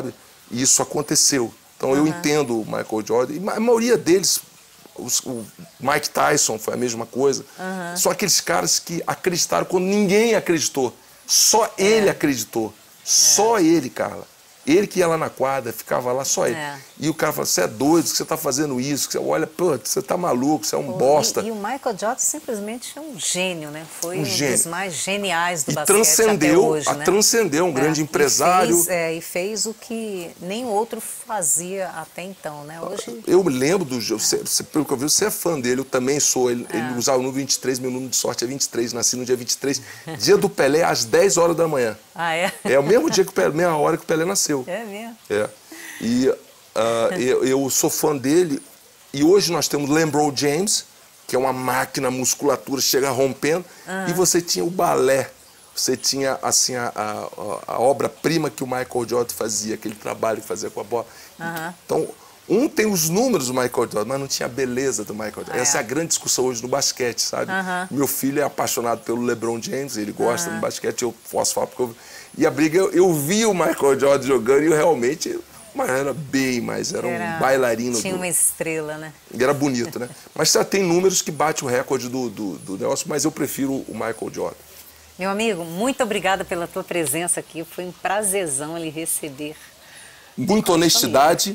E isso aconteceu. Então, uhum. eu entendo o Michael Jordan. E a maioria deles, os, o Mike Tyson foi a mesma coisa. Uhum. São aqueles caras que acreditaram quando ninguém acreditou. Só é. ele acreditou. Só é. ele, Carla. Ele que ia lá na quadra, ficava lá, só ele. É. E o cara fala, você é doido, que você está fazendo isso? Você olha, pô, você tá maluco, você é um Pô, bosta. E, e o Michael Jordan simplesmente é um gênio, né? Foi um, um gênio. dos mais geniais do e basquete transcendeu, até hoje, né? Transcendeu, um é. grande empresário. E fez, é, e fez o que nenhum outro fazia até então, né? Hoje... Eu me lembro do... Você, você, pelo que eu vi, você é fã dele, eu também sou. Ele, é. ele usava o número vinte e três, meu número de sorte é vinte e três, nasci no dia vinte e três. Dia do Pelé, às dez horas da manhã. Ah, é? É o mesmo dia que o Pelé, mesma hora que o Pelé nasceu. É mesmo? É. E uh, eu, eu sou fã dele. E hoje nós temos LeBron James, que é uma máquina, musculatura, chega rompendo. Uhum. E você tinha o balé. Você tinha, assim, a, a, a obra-prima que o Michael Jordan fazia, aquele trabalho que fazia com a bola. Uhum. Então, um tem os números do Michael Jordan, mas não tinha a beleza do Michael Jordan. Ah, Essa é. é a grande discussão hoje no basquete, sabe? Uhum. Meu filho é apaixonado pelo LeBron James, ele gosta uhum. do basquete, eu posso falar porque eu... E a briga, eu, eu vi o Michael Jordan jogando e eu realmente... Mas era bem mais, era, era um bailarino. Tinha do... uma estrela, né? E era bonito, né? Mas já tem números que bate o recorde do, do, do negócio, mas eu prefiro o Michael Jordan. Meu amigo, muito obrigada pela tua presença aqui. Foi um prazerzão lhe receber. Muita honestidade,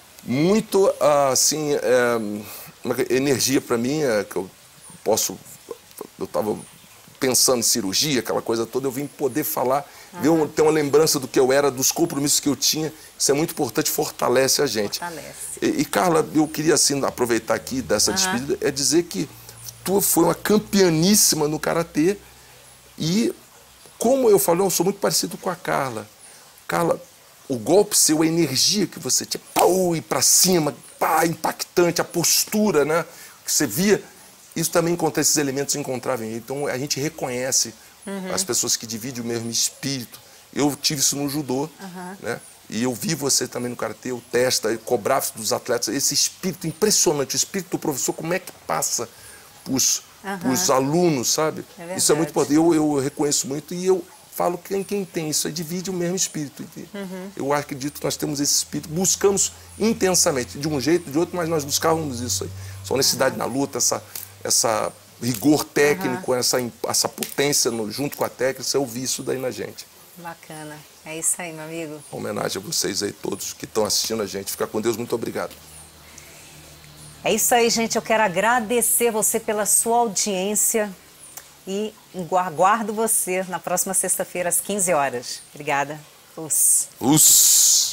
muito, assim, é, uma energia para mim, é, que eu posso... Eu estava pensando em cirurgia, aquela coisa toda, eu vim poder falar, uhum. ver, ter uma lembrança do que eu era, dos compromissos que eu tinha. Isso é muito importante, fortalece a gente. Fortalece. E, e Carla, eu queria, assim, aproveitar aqui dessa uhum. despedida, é dizer que tu foi uma campeaníssima no karatê. E, como eu falei, eu sou muito parecido com a Carla. Carla, o golpe seu, a energia que você tinha, pau, ir pra cima, pá, impactante, a postura, né, que você via, isso também encontra esses elementos encontravam. Então, a gente reconhece uhum. as pessoas que dividem o mesmo espírito. Eu tive isso no judô, uhum. né, e eu vi você também no karatê, o testa, eu cobrava dos atletas, esse espírito impressionante, o espírito do professor, como é que passa pros Uhum. os alunos, sabe? É isso é muito importante. Eu, eu reconheço muito e eu falo que quem, quem tem isso aí divide o mesmo espírito. Uhum. Eu acredito que nós temos esse espírito, buscamos intensamente, de um jeito, de outro, mas nós buscávamos isso aí. Essa honestidade uhum. na luta, essa, essa rigor técnico, uhum. essa, essa potência no, junto com a técnica, eu vi isso daí na gente. Bacana. É isso aí, meu amigo. Uma homenagem a vocês aí todos que estão assistindo a gente. Fica com Deus, muito obrigado. É isso aí, gente. Eu quero agradecer você pela sua audiência e aguardo você na próxima sexta-feira, às quinze horas. Obrigada. Us. Us.